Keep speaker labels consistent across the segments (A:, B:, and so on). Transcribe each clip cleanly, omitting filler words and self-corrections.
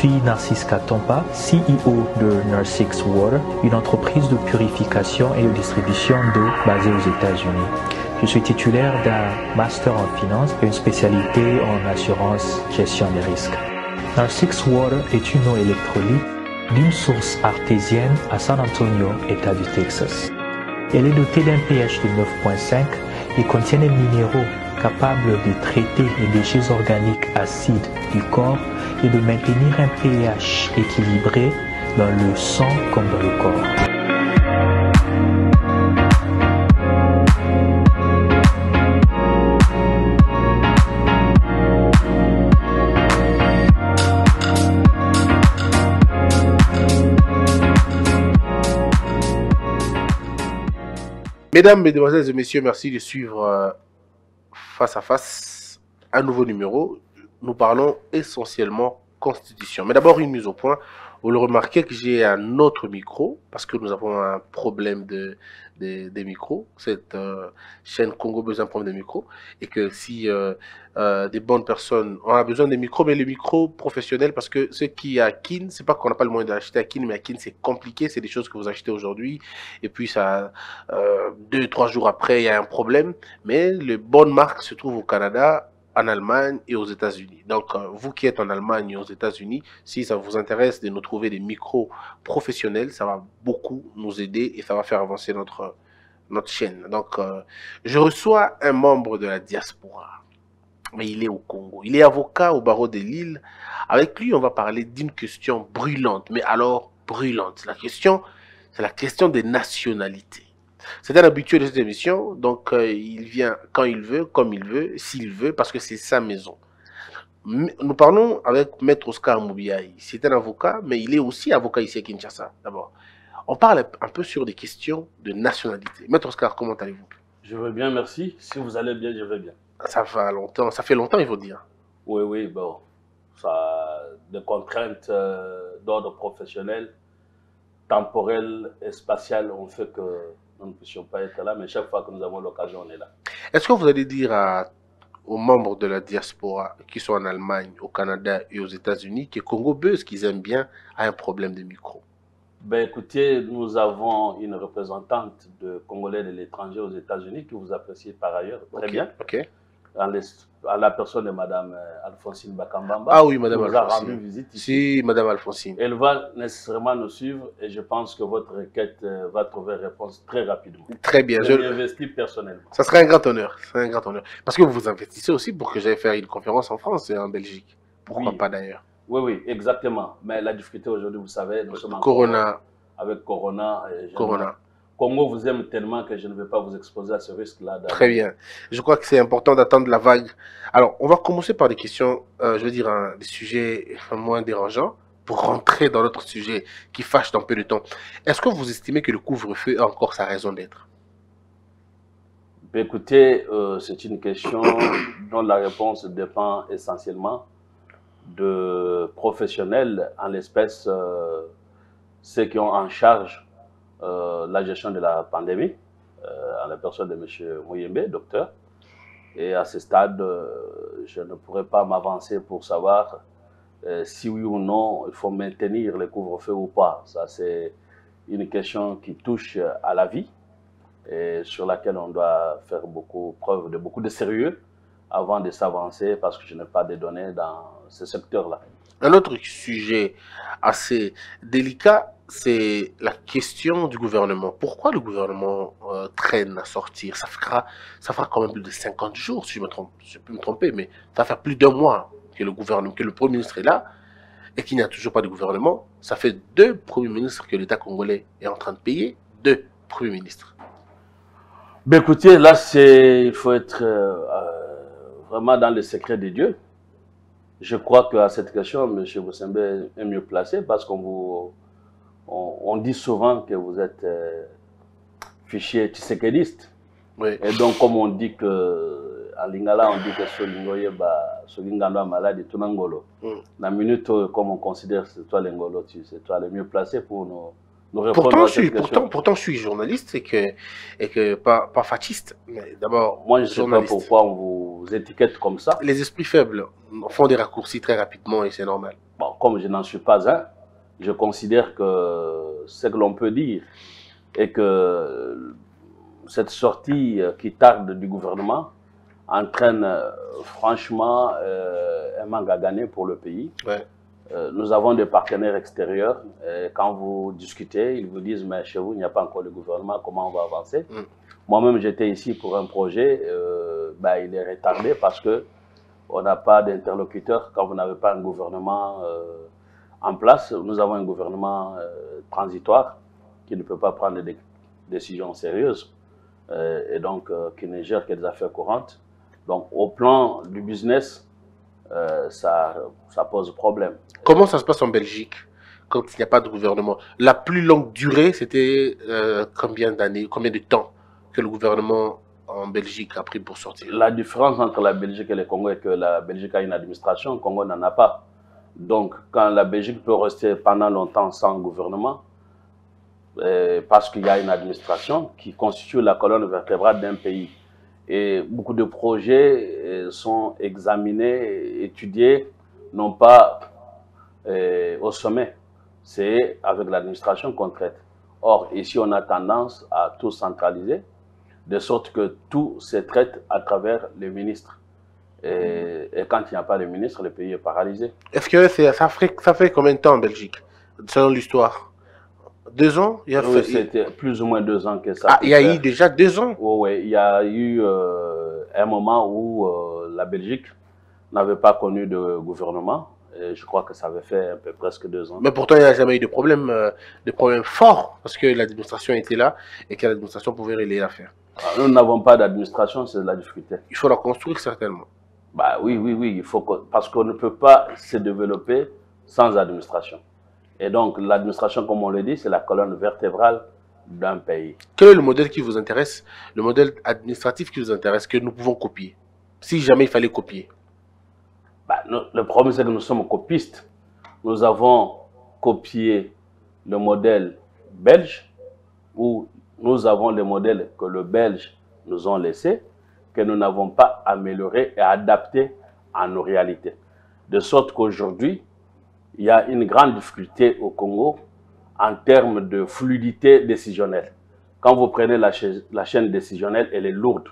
A: suis Narcisse Katompa, CEO de Narsix Water, une entreprise de purification et de distribution d'eau basée aux États-Unis. Je suis titulaire d'un master en finance et une spécialité en assurance gestion des risques. Narsix Water est une eau électrolyte d'une source artésienne à San Antonio, État du Texas. Elle est dotée d'un pH de 9.5 et contient des minéraux capables de traiter les déchets organiques acides du corps et de maintenir un pH équilibré dans le sang comme dans le corps.
B: Mesdames, Mesdemoiselles et Messieurs, merci de suivre Face à Face un nouveau numéro. Nous parlons essentiellement Constitution. Mais d'abord, une mise au point. Vous le remarquez que j'ai un autre micro parce que nous avons un problème des micros. Cette chaîne Congo besoin un problème de micro. Et que si des bonnes personnes ont besoin des micros, mais les micros professionnels, parce que ce qui est à Kin, c'est pas qu'on n'a pas le moyen d'acheter à Kin, mais à Kin c'est compliqué. C'est des choses que vous achetez aujourd'hui. Et puis ça, 2-3 jours après, il y a un problème. Mais les bonnes marques se trouvent au Canada, en Allemagne et aux États-Unis. Donc, vous qui êtes en Allemagne et aux États-Unis, si ça vous intéresse de nous trouver des micros professionnels, ça va beaucoup nous aider et ça va faire avancer notre chaîne. Donc, je reçois un membre de la diaspora, mais il est au Congo. Il est avocat au barreau de Lille. Avec lui, on va parler d'une question brûlante, mais alors brûlante. La question, c'est la question des nationalités. C'est un habitué de cette émission, donc il vient quand il veut, comme il veut, s'il veut, parce que c'est sa maison. Nous parlons avec Maître Oscar Moubiaï. C'est un avocat, mais il est aussi avocat ici à Kinshasa, d'abord. On parle un peu sur des questions de nationalité. Maître Oscar, comment allez-vous?
C: Je vais bien, merci. Si vous allez bien, je vais bien.
B: Ça fait longtemps, il faut dire.
C: Oui, oui, bon. Ça, des contraintes d'ordre professionnel, temporel et spatial ont fait que nous ne puissions pas être là, mais chaque fois que nous avons l'occasion, on est là.
B: Est-ce que vous allez dire aux membres de la diaspora qui sont en Allemagne, au Canada et aux États-Unis que Congo Buzz, qu'ils aiment bien, a un problème de micro?
C: Ben écoutez, nous avons une représentante de Congolais de l'étranger aux États-Unis que vous appréciez par ailleurs très bien.
B: Ok.
C: À la personne de Madame Alphonsine Bakambamba.
B: Ah oui, Madame
C: Alphonsine.
B: Alphonsine.
C: Nous a rendu visite ici.
B: Si, Madame Alphonsine.
C: Elle va nécessairement nous suivre et je pense que votre requête va trouver réponse très rapidement.
B: Très bien.
C: Je m'investis personnellement. Ça
B: sera un grand honneur. Ça sera un grand honneur. Parce que vous vous investissez aussi pour que j'aille faire une conférence en France et en Belgique. Pourquoi pas d'ailleurs?
C: Oui, oui, exactement. Mais la difficulté aujourd'hui, vous savez, nous sommes en
B: Corona.
C: Avec Corona.
B: Corona.
C: Congo vous aime tellement que je ne vais pas vous exposer à ce risque-là.
B: Très bien. Je crois que c'est important d'attendre la vague. Alors, on va commencer par des questions, je veux dire, des sujets moins dérangeants pour rentrer dans notre sujet qui fâche dans peu de temps. Est-ce que vous estimez que le couvre-feu a encore sa raison d'être?
C: Écoutez, c'est une question dont la réponse dépend essentiellement de professionnels, en l'espèce ceux qui ont en charge la gestion de la pandémie, à la personne de M. Mouyembe, docteur. Et à ce stade, je ne pourrais pas m'avancer pour savoir si oui ou non il faut maintenir le couvre-feu ou pas. Ça, c'est une question qui touche à la vie et sur laquelle on doit faire preuve de beaucoup de sérieux avant de s'avancer parce que je n'ai pas de données dans ce secteur-là.
B: Un autre sujet assez délicat, c'est la question du gouvernement. Pourquoi le gouvernement traîne à sortir? Ça fera quand même plus de 50 jours, si je me trompe. Je peux me tromper, mais ça fait plus d'un mois que le gouvernement, que le Premier ministre est là et qu'il n'y a toujours pas de gouvernement. Ça fait 2 premiers ministres que l'État congolais est en train de payer. 2 premiers ministres.
C: Ben écoutez, là, il faut être vraiment dans le secret de Dieu. Je crois qu'à cette question, M. Boussembe est mieux placé parce qu'on dit souvent que vous êtes fichier tshisekéliste.
B: Oui.
C: Et donc, comme on dit que, à Lingala, on dit que Solingano est malade et tout Ngolo. La minute, comme on considère que c'est toi l'Ngolo, c'est toi le mieux placé pour nous répondre à cette question.
B: Pourtant, je suis journaliste et que pas fasciste. Mais d'abord,
C: moi, je ne sais pas pourquoi on vous étiquette comme ça.
B: Les esprits faibles font des raccourcis très rapidement et c'est normal.
C: Bon, comme je n'en suis pas un, je considère que ce que l'on peut dire est que cette sortie qui tarde du gouvernement entraîne franchement un manque à gagner pour le pays.
B: Ouais.
C: Nous avons des partenaires extérieurs. Et quand vous discutez, ils vous disent, mais chez vous, il n'y a pas encore de gouvernement, comment on va avancer? Moi-même, j'étais ici pour un projet, il est retardé parce que on n'a pas d'interlocuteur quand vous n'avez pas un gouvernement en place. Nous avons un gouvernement transitoire qui ne peut pas prendre des décisions sérieuses et donc qui ne gère que des affaires courantes. Donc, au plan du business, ça pose problème.
B: Comment ça se passe en Belgique quand il n'y a pas de gouvernement? La plus longue durée, c'était combien d'années, combien de temps que le gouvernement en Belgique a pris pour sortir?
C: La différence entre la Belgique et le Congo est que la Belgique a une administration, le Congo n'en a pas. Donc, quand la Belgique peut rester pendant longtemps sans gouvernement, parce qu'il y a une administration qui constitue la colonne vertébrale d'un pays. Et beaucoup de projets sont examinés, étudiés, non pas au sommet, c'est avec l'administration qu'on traite. Or, ici, on a tendance à tout centraliser, de sorte que tout se traite à travers les ministres. Et quand il n'y a pas de ministre, le pays est paralysé.
B: Est-ce que ça fait combien de temps en Belgique, selon l'histoire? 2 ans?
C: Oui, c'était plus ou moins 2 ans que ça.
B: Ah, il y a eu déjà 2 ans?
C: Oui, il y a eu un moment où la Belgique n'avait pas connu de gouvernement. Et je crois que ça avait fait un peu presque 2 ans.
B: Mais pourtant, il n'y a jamais eu de problème fort, parce que l'administration était là et que l'administration pouvait relayer l'affaire.
C: Nous n'avons pas d'administration, c'est de la difficulté.
B: Il faut la construire certainement.
C: Bah oui, il faut parce qu'on ne peut pas se développer sans administration. Et donc, l'administration, comme on le dit, c'est la colonne vertébrale d'un pays.
B: Quel est le modèle qui vous intéresse, le modèle administratif qui vous intéresse, que nous pouvons copier, si jamais il fallait copier?
C: Le problème, c'est que nous sommes copistes. Nous avons copié le modèle belge, où nous avons les modèles que le Belge nous ont laissés, que nous n'avons pas améliorés et adaptés à nos réalités. De sorte qu'aujourd'hui, il y a une grande difficulté au Congo en termes de fluidité décisionnelle. Quand vous prenez la chaîne décisionnelle, elle est lourde.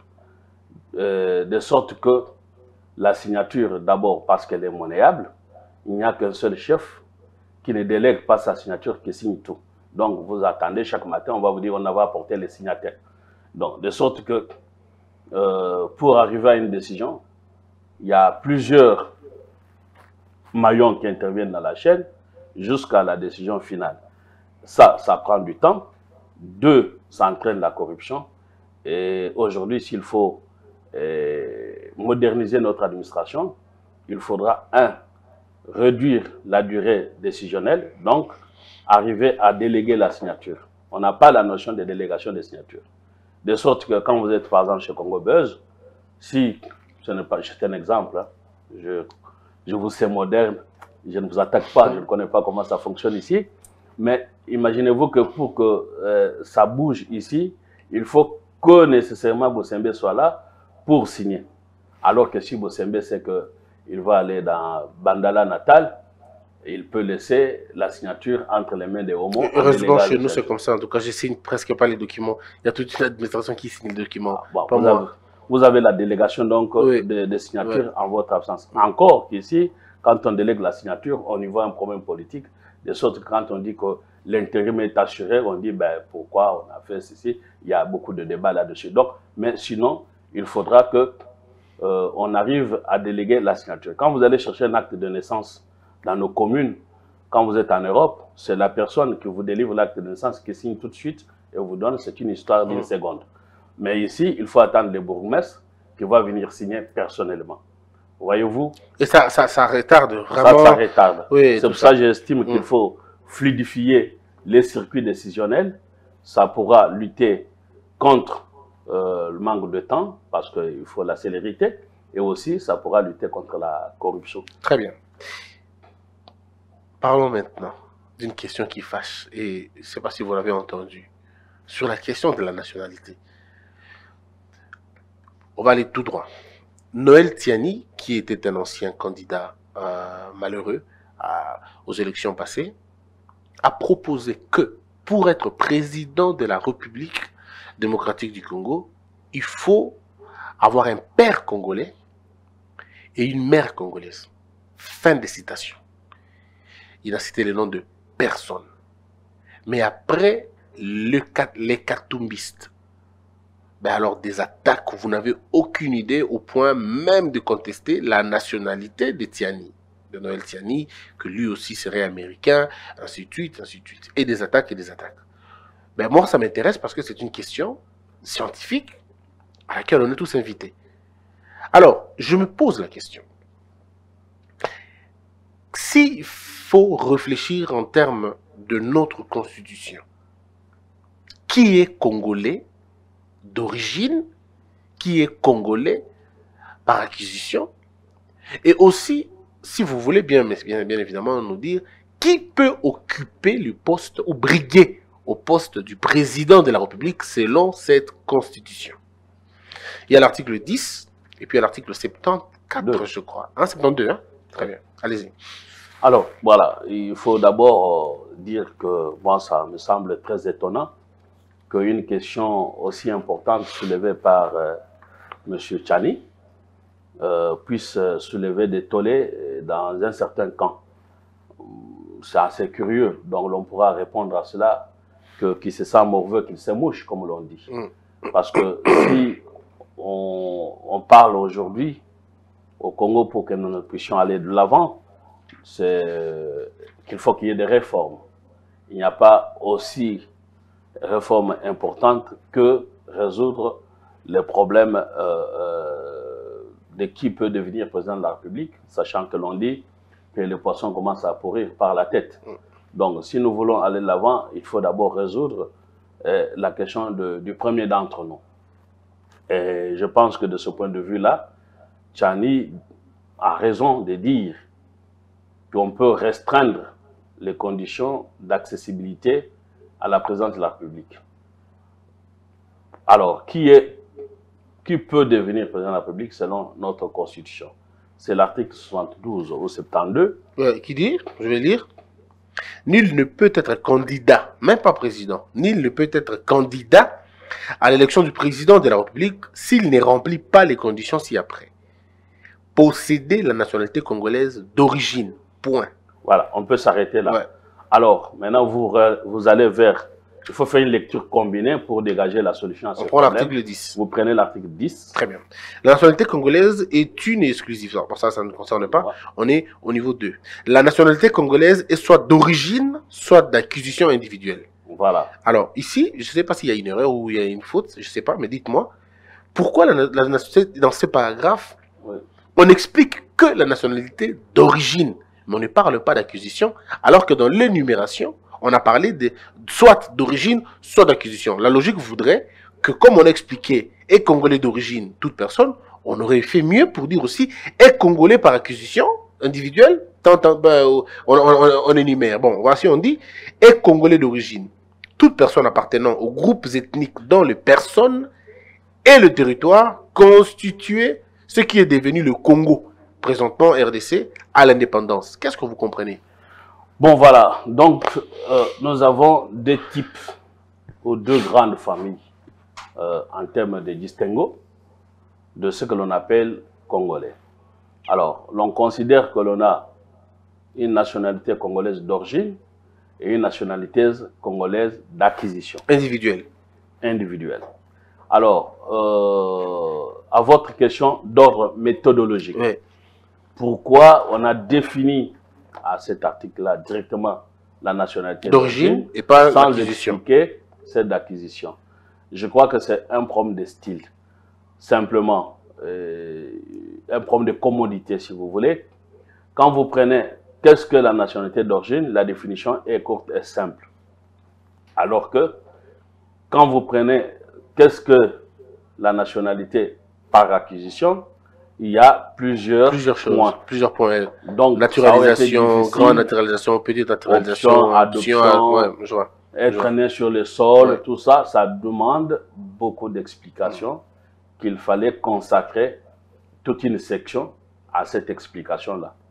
C: De sorte que la signature, d'abord parce qu'elle est monnayable, il n'y a qu'un seul chef qui ne délègue pas sa signature, qui signe tout. Donc vous attendez chaque matin, on va vous dire on va apporter les signataires. Donc de sorte que pour arriver à une décision, il y a plusieurs maillons qui interviennent dans la chaîne jusqu'à la décision finale. Ça prend du temps. 2, ça entraîne la corruption. Et aujourd'hui, s'il faut moderniser notre administration, il faudra, 1, réduire la durée décisionnelle, donc arriver à déléguer la signature. On n'a pas la notion de délégation des signatures. De sorte que quand vous êtes par exemple chez Congo Buzz, si, ce n'est pas, c'est un exemple, hein, je vous sais moderne, je ne vous attaque pas, je ne connais pas comment ça fonctionne ici, mais imaginez-vous que pour que ça bouge ici, il faut que nécessairement Bossembe soit là pour signer. Alors que si Bossembe sait qu'il va aller dans Bandala Natal, il peut laisser la signature entre les mains des homos.
B: Heureusement, chez nous, c'est comme ça. En tout cas, je signe presque pas les documents. Il y a toute une administration qui signe les documents.
C: Vous avez la délégation donc des signatures en votre absence. Encore qu'ici, quand on délègue la signature, on y voit un problème politique. De sorte que quand on dit que l'intérim est assuré, on dit pourquoi on a fait ceci. Il y a beaucoup de débats là-dessus. Donc, mais sinon, il faudra que on arrive à déléguer la signature. Quand vous allez chercher un acte de naissance dans nos communes, quand vous êtes en Europe, c'est la personne qui vous délivre l'acte de naissance qui signe tout de suite et vous donne, c'est une histoire d'une seconde. Mais ici, il faut attendre le bourgmestre qui va venir signer personnellement. Voyez-vous?
B: Et ça retarde vraiment.
C: Ça retarde.
B: Oui,
C: c'est pour ça que j'estime qu'il faut fluidifier les circuits décisionnels. Ça pourra lutter contre le manque de temps, parce qu'il faut la célérité, et aussi ça pourra lutter contre la corruption.
B: Très bien. Parlons maintenant d'une question qui fâche, et je ne sais pas si vous l'avez entendu, sur la question de la nationalité. On va aller tout droit. Noël Tiani, qui était un ancien candidat malheureux, aux élections passées, a proposé que pour être président de la République démocratique du Congo, il faut avoir un père congolais et une mère congolaise. Fin de citation. Il a cité le nom de personne. Mais après, les katumbistes, ben alors des attaques, vous n'avez aucune idée au point même de contester la nationalité de Tiani, de Noël Tiani, que lui aussi serait américain, ainsi de suite, ainsi de suite. Et des attaques et des attaques. Ben moi, ça m'intéresse parce que c'est une question scientifique à laquelle on est tous invités. Alors, je me pose la question. S'il faut réfléchir en termes de notre constitution, qui est congolais d'origine, qui est congolais par acquisition, et aussi, si vous voulez bien évidemment nous dire, qui peut occuper le poste ou briguer au poste du président de la République selon cette constitution. Il y a l'article 10 et puis il y a l'article 74, je crois. Hein, 72, hein? Très bien. Allez-y.
C: Alors, voilà, il faut d'abord dire que moi, ça me semble très étonnant qu'une question aussi importante soulevée par M. Tiani puisse soulever des tollés dans un certain camp. C'est assez curieux, donc l'on pourra répondre à cela que qui se sent morveux, qu'il se mouche, comme l'on dit. Parce que si on parle aujourd'hui au Congo pour que nous puissions aller de l'avant, c'est qu'il faut qu'il y ait des réformes. Il n'y a pas aussi réforme importante que résoudre les problèmes de qui peut devenir président de la République, sachant que l'on dit que les poissons commencent à pourrir par la tête. Donc, si nous voulons aller de l'avant, il faut d'abord résoudre la question du premier d'entre nous. Et je pense que de ce point de vue-là, Tiani a raison de dire qu'on peut restreindre les conditions d'accessibilité à la présidence de la République. Alors, qui peut devenir président de la République selon notre Constitution? C'est l'article 72 ou 72.
B: Qui dit, je vais lire, nul ne peut être candidat, même pas président, nul ne peut être candidat à l'élection du président de la République s'il ne remplit pas les conditions ci-après. Posséder la nationalité congolaise d'origine, point.
C: Voilà, on peut s'arrêter là.
B: Ouais.
C: Alors, maintenant, vous allez vers... Il faut faire une lecture combinée pour dégager la solution à ce problème.
B: On prend l'article 10.
C: Vous prenez l'article 10.
B: Très bien. La nationalité congolaise est une et exclusive. Pour ça, ça ne nous concerne pas. Ouais. On est au niveau 2. La nationalité congolaise est soit d'origine, soit d'acquisition individuelle.
C: Voilà.
B: Alors, ici, je ne sais pas s'il y a une erreur ou il y a une faute, je ne sais pas, mais dites-moi, pourquoi la nationalité, dans ce paragraphe, oui, on explique que la nationalité d'origine, mais on ne parle pas d'acquisition, alors que dans l'énumération, on a parlé de soit d'origine, soit d'acquisition. La logique voudrait que, comme on a expliqué, est congolais d'origine, toute personne, on aurait fait mieux pour dire aussi est congolais par acquisition individuelle, on énumère. Bon, voici, on dit est congolais d'origine, toute personne appartenant aux groupes ethniques dont les personnes et le territoire constituaient ce qui est devenu le Congo, présentement RDC, à l'indépendance. Qu'est-ce que vous comprenez?
C: Bon, voilà. Donc, nous avons deux types ou deux grandes familles en termes de distinguo de ce que l'on appelle Congolais. Alors, l'on considère que l'on a une nationalité congolaise d'origine et une nationalité congolaise d'acquisition.
B: Individuelle.
C: Individuelle. Alors, à votre question d'ordre méthodologique, oui, pourquoi on a défini à cet article-là directement la nationalité
B: d'origine et pas
C: sans expliquer celle d'acquisition? Je crois que c'est un problème de style. Simplement, un problème de commodité, si vous voulez. Quand vous prenez qu'est-ce que la nationalité d'origine, la définition est courte et simple. Alors que, quand vous prenez qu'est-ce que la nationalité par acquisition, il y a plusieurs
B: choses, plusieurs points.
C: Donc,
B: naturalisation, grande naturalisation, petite naturalisation,
C: adoption,
B: ouais,
C: être né sur le sol, ouais, tout ça, ça demande beaucoup d'explications qu'il fallait consacrer toute une section à cette explication-là.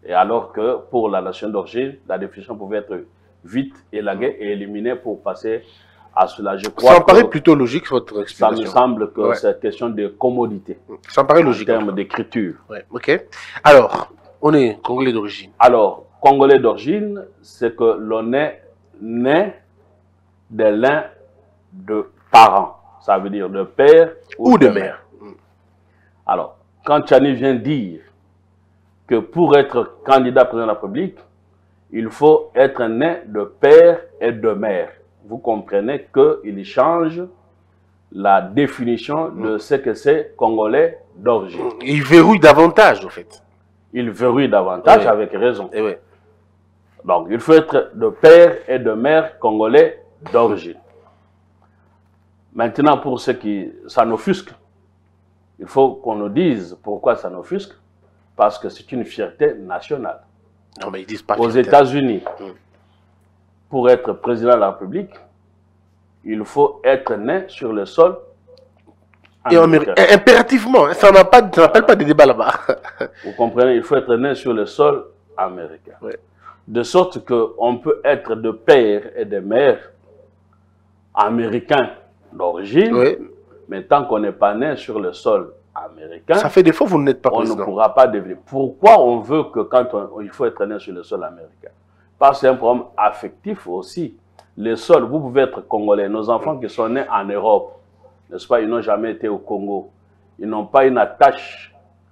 C: Et alors que pour la nation d'origine, la définition pouvait être vite élaguée et éliminée pour passer à cela. Je crois
B: ça me paraît plutôt logique, votre explication.
C: Ça me semble que c'est question de commodité.
B: Ça me paraît logique.
C: En termes d'écriture.
B: Ouais, ok. Alors, on est Congolais d'origine.
C: Alors, Congolais d'origine, c'est que l'on est né de l'un de parents. Ça veut dire de père
B: ou de mère.
C: Alors, quand Tchani vient dire que pour être candidat président de la République, il faut être né de père et de mère. Vous comprenez qu'il change la définition de ce que c'est Congolais d'origine.
B: Il verrouille davantage, en fait.
C: Il verrouille davantage, avec raison.
B: Et ouais.
C: Donc, il faut être de père et de mère congolais d'origine. Maintenant, pour ce qui ça n'offusque, il faut qu'on nous dise pourquoi ça n'offusque. Parce que c'est une fierté nationale.
B: Non, mais ils disent pas
C: aux États-Unis, pour être président de la République, il faut être né sur le sol
B: américain. Et impérativement, ça n'appelle pas de débat là-bas.
C: Vous comprenez, il faut être né sur le sol américain.
B: Ouais.
C: De sorte qu'on peut être de père et de mère américains d'origine, mais tant qu'on n'est pas né sur le sol américain,
B: ça fait des fois vous n'êtes pas
C: on
B: président.
C: ne pourra pas devenir. Pourquoi on veut que quand il faut être né sur le sol américain? Parce que c'est un problème affectif aussi. Le sol, vous pouvez être congolais. Nos enfants qui sont nés en Europe, n'est-ce pas, ils n'ont jamais été au Congo. Ils n'ont pas une attache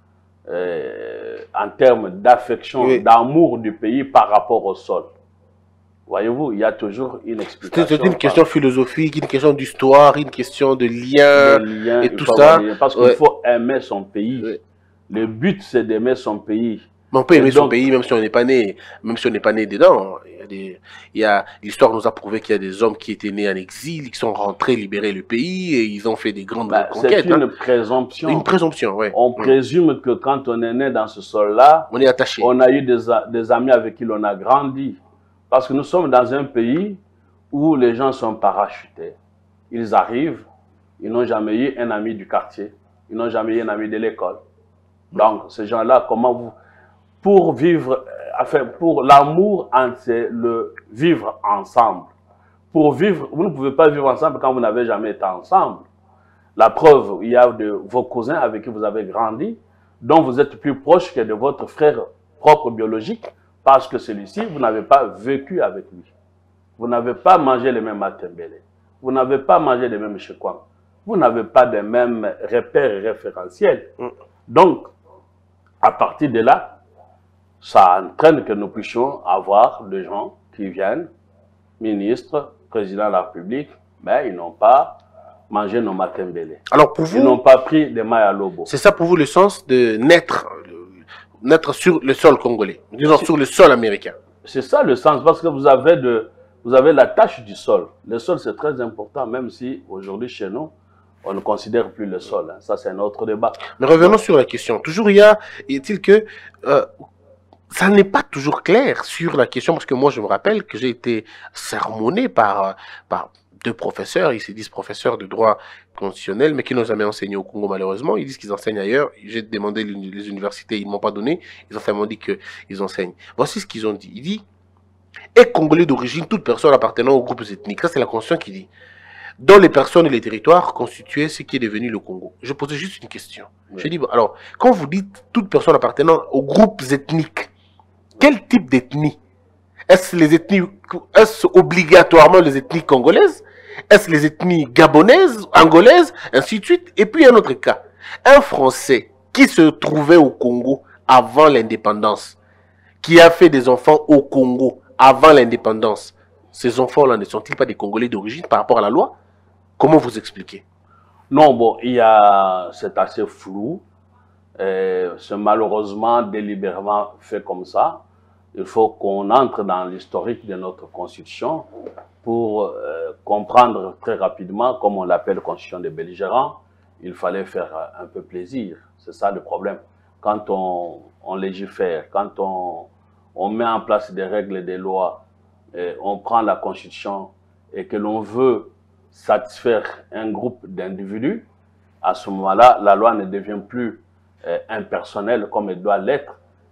C: en termes d'affection, d'amour du pays par rapport au sol. Voyez-vous, il y a toujours une explication.
B: C'est une question philosophique, une question d'histoire, une question de lien et tout ça.
C: Parce qu'il faut aimer son pays. Le but, c'est d'aimer son pays.
B: Mais on peut aimer son pays même si on n'est pas né, dedans. L'histoire nous a prouvé qu'il y a des hommes qui étaient nés en exil, qui sont rentrés libérer le pays et ils ont fait des grandes conquêtes.
C: C'est une présomption.
B: Une présomption, oui.
C: On présume que quand on est né dans ce sol-là,
B: on est attaché.
C: On a eu des amis avec qui l'on a grandi. Parce que nous sommes dans un pays où les gens sont parachutés. Ils arrivent, ils n'ont jamais eu un ami du quartier, ils n'ont jamais eu un ami de l'école. Donc, ces gens-là, comment vous... Pour vivre, enfin, pour l'amour, c'est le vivre ensemble. Pour vivre, vous ne pouvez pas vivre ensemble quand vous n'avez jamais été ensemble. La preuve, il y a de vos cousins avec qui vous avez grandi, dont vous êtes plus proche que de votre frère propre biologique, parce que celui-ci, vous n'avez pas vécu avec lui. Vous n'avez pas mangé les mêmes matembele. Vous n'avez pas mangé les mêmes chekwang. Vous n'avez pas les mêmes repères et référentiels. Donc, à partir de là, ça entraîne que nous puissions avoir des gens qui viennent, ministres, président de la République, mais ils n'ont pas mangé nos matembele.
B: Alors pour vous,
C: ils n'ont pas pris des mailles à lobo.
B: C'est ça pour vous le sens de naître sur le sol congolais, disons sur le sol américain.
C: C'est ça le sens, parce que vous avez la tâche du sol. Le sol, c'est très important, même si aujourd'hui, chez nous, on ne considère plus le sol. Hein. Ça, c'est un autre débat.
B: Mais revenons sur la question. Toujours, est-il que ça n'est pas toujours clair sur la question, parce que moi, je me rappelle que j'ai été sermonné par deux professeurs, ils se disent professeurs de droit constitutionnel, mais qui n'ont jamais enseigné au Congo malheureusement. Ils disent qu'ils enseignent ailleurs. J'ai demandé les universités, ils ne m'ont pas donné. Ils ont seulement dit qu'ils enseignent. Voici ce qu'ils ont dit. Il dit, est congolais d'origine toute personne appartenant aux groupes ethniques. Ça, c'est la Constitution qui dit. Dont les personnes et les territoires constituaient ce qui est devenu le Congo. Je posais juste une question. Oui. J'ai dit, bon, alors, quand vous dites toute personne appartenant aux groupes ethniques, quel type d'ethnie? Est-ce obligatoirement les ethnies congolaises? Est-ce les ethnies gabonaises, angolaises, ainsi de suite? Et puis un autre cas, un Français qui se trouvait au Congo avant l'indépendance, qui a fait des enfants au Congo avant l'indépendance, ces enfants-là ne sont-ils pas des Congolais d'origine par rapport à la loi? Comment vous expliquez?
C: Non, bon, c'est assez flou, c'est malheureusement délibérément fait comme ça. Il faut qu'on entre dans l'historique de notre Constitution pour comprendre très rapidement, comme on l'appelle Constitution des belligérants, il fallait faire un peu plaisir. C'est ça le problème. Quand on légifère, quand on met en place des règles et des lois, on prend la Constitution et que l'on veut satisfaire un groupe d'individus, à ce moment-là, la loi ne devient plus impersonnelle comme elle doit l'être.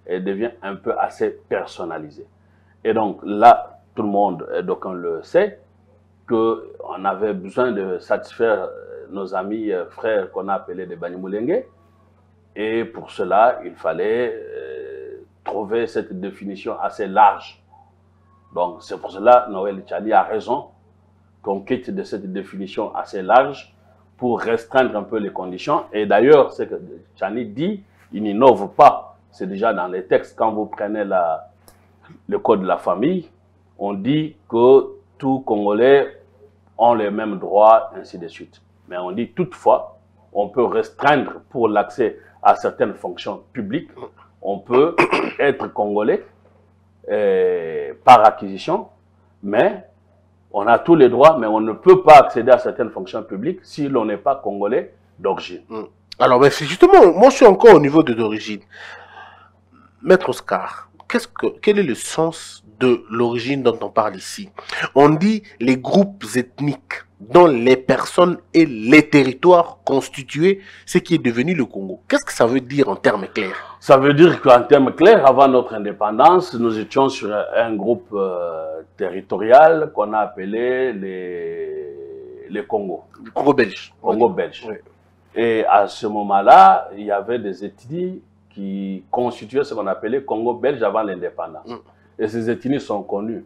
C: elle devient un peu assez personnalisée. Et donc là, tout le monde, donc on le sait, qu'on avait besoin de satisfaire nos amis frères qu'on a appelés des Banyamulenge. Et pour cela, il fallait trouver cette définition assez large. Donc c'est pour cela, Noël Tchani a raison qu'on quitte de cette définition assez large pour restreindre un peu les conditions. Et d'ailleurs, ce que Tchani dit, il n'innove pas. C'est déjà dans les textes. Quand vous prenez le code de la famille, on dit que tous Congolais ont les mêmes droits, ainsi de suite. Mais on dit toutefois, on peut restreindre pour l'accès à certaines fonctions publiques. On peut être Congolais par acquisition, mais on a tous les droits, mais on ne peut pas accéder à certaines fonctions publiques si l'on n'est pas Congolais d'origine.
B: Alors, ben, justement, moi je suis encore au niveau de d'origine. Maître Oscar, quel est le sens de l'origine dont on parle ici? On dit les groupes ethniques dont les personnes et les territoires constitués ce qui est devenu le Congo. Qu'est-ce que ça veut dire en termes clairs?
C: Ça veut dire qu'en termes clairs, avant notre indépendance, nous étions sur un groupe territorial qu'on a appelé les Congo.
B: Le Congo belge.
C: Congo belge.
B: Oui.
C: Et à ce moment-là, il y avait des ethnies qui constituaient ce qu'on appelait Congo belge avant l'indépendance. Et ces ethnies sont connues.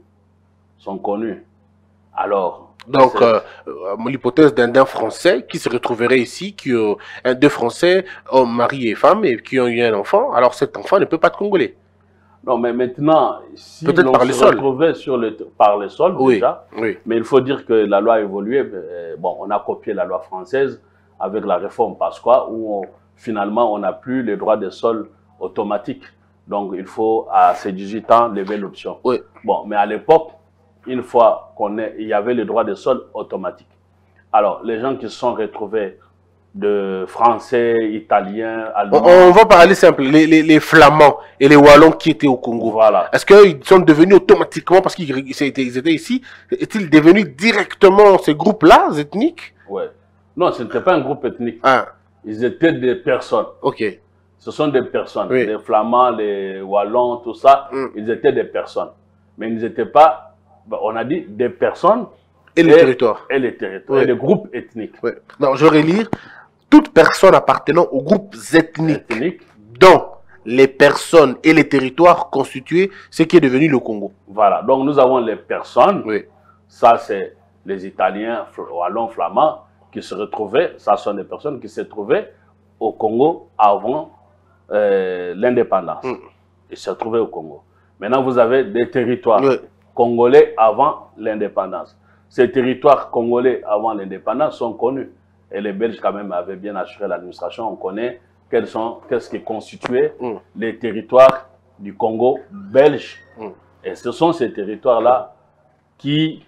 C: Alors,
B: donc, l'hypothèse d'un Français qui se retrouverait ici, deux Français, hommes, mari et femme, et qui ont eu un enfant, alors cet enfant ne peut pas être congolais.
C: Non, mais maintenant, si
B: l'on se
C: retrouvait par le sol,
B: oui,
C: déjà,
B: oui.
C: Mais il faut dire que la loi a évolué. Bon, on a copié la loi française avec la réforme Pasqua, où finalement, on n'a plus les droits de sol automatiques. Donc, il faut, à ses 18 ans, lever l'option.
B: Oui.
C: Bon, mais à l'époque, une fois il y avait le droit de sol automatique. Alors, les gens qui se sont retrouvés de Français, Italiens, Allemands...
B: On va parler simple, les Flamands et les Wallons qui étaient au Congo.
C: Voilà.
B: Est-ce qu'ils sont devenus automatiquement, parce qu'ils étaient ici, est-ils devenus directement ces groupes-là, ethniques?
C: Oui. Non, ce n'était pas un groupe ethnique.
B: Ah.
C: Ils étaient des personnes.
B: Ok.
C: Ce sont des personnes.
B: Oui.
C: Les Flamands, les Wallons, tout ça, ils étaient des personnes. Mais ils n'étaient pas, on a dit, des personnes
B: et les territoires.
C: Et les territoires.
B: Oui.
C: Et les groupes ethniques.
B: Oui. Non, je vais lire. Toute personne appartenant aux groupes ethniques dont les personnes et les territoires constitués ce qui est devenu le Congo.
C: Voilà. Donc nous avons les personnes.
B: Oui.
C: Ça, c'est les Italiens, Wallons, Flamands qui se retrouvaient. Ça sont des personnes qui se trouvaient au Congo avant l'indépendance. Ils se trouvaient au Congo. Maintenant, vous avez des territoires congolais avant l'indépendance. Ces territoires congolais avant l'indépendance sont connus. Et les Belges, quand même, avaient bien assuré l'administration. On connaît qu'est-ce qui constituait les territoires du Congo belge. Et ce sont ces territoires-là qui,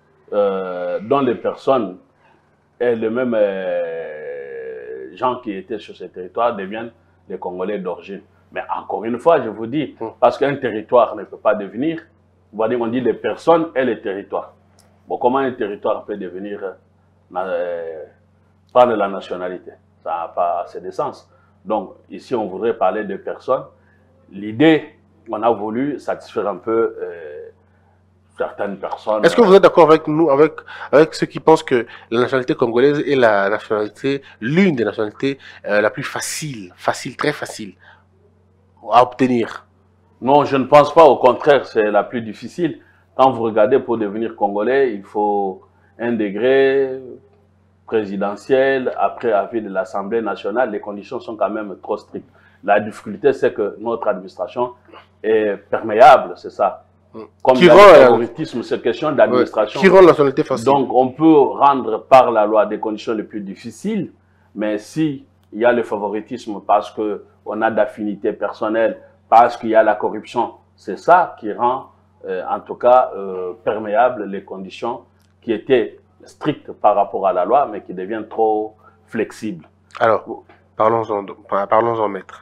C: dont les personnes et les mêmes gens qui étaient sur ces territoires deviennent des Congolais d'origine. Mais encore une fois, je vous dis, parce qu'un territoire ne peut pas devenir, on dit les personnes et les territoires. Bon, comment un territoire peut devenir prendre la nationalité? Ça n'a pas assez de sens. Donc, ici, on voudrait parler de personnes. L'idée, on a voulu satisfaire un peu certaines personnes.
B: Est-ce que vous êtes d'accord avec nous, avec ceux qui pensent que la nationalité congolaise est la nationalité, l'une des nationalités la plus facile, très facile à obtenir?
C: Non, je ne pense pas. Au contraire, c'est la plus difficile. Quand vous regardez, pour devenir congolais, il faut un degré présidentiel, après avis de l'Assemblée nationale. Les conditions sont quand même trop strictes. La difficulté, c'est que notre administration est perméable, c'est ça. Comme le favoritisme, c'est question d'administration.
B: Qui rend la nationalité facile.
C: Donc, on peut rendre par la loi des conditions les plus difficiles, mais si il y a le favoritisme parce qu'on a d'affinités personnelles, parce qu'il y a la corruption, c'est ça qui rend, en tout cas, perméable les conditions qui étaient strictes par rapport à la loi, mais qui deviennent trop flexibles.
B: Alors, parlons-en, maître.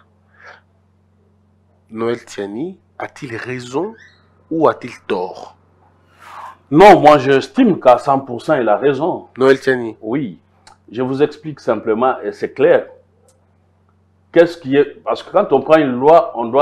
B: Noël Tchani a-t-il raison ou a-t-il tort?
C: Non, moi j'estime qu'à 100% il a raison.
B: Noël Tchani?
C: Oui. Je vous explique simplement, et c'est clair. Qu'est-ce qui est... Parce que quand on prend une loi, on doit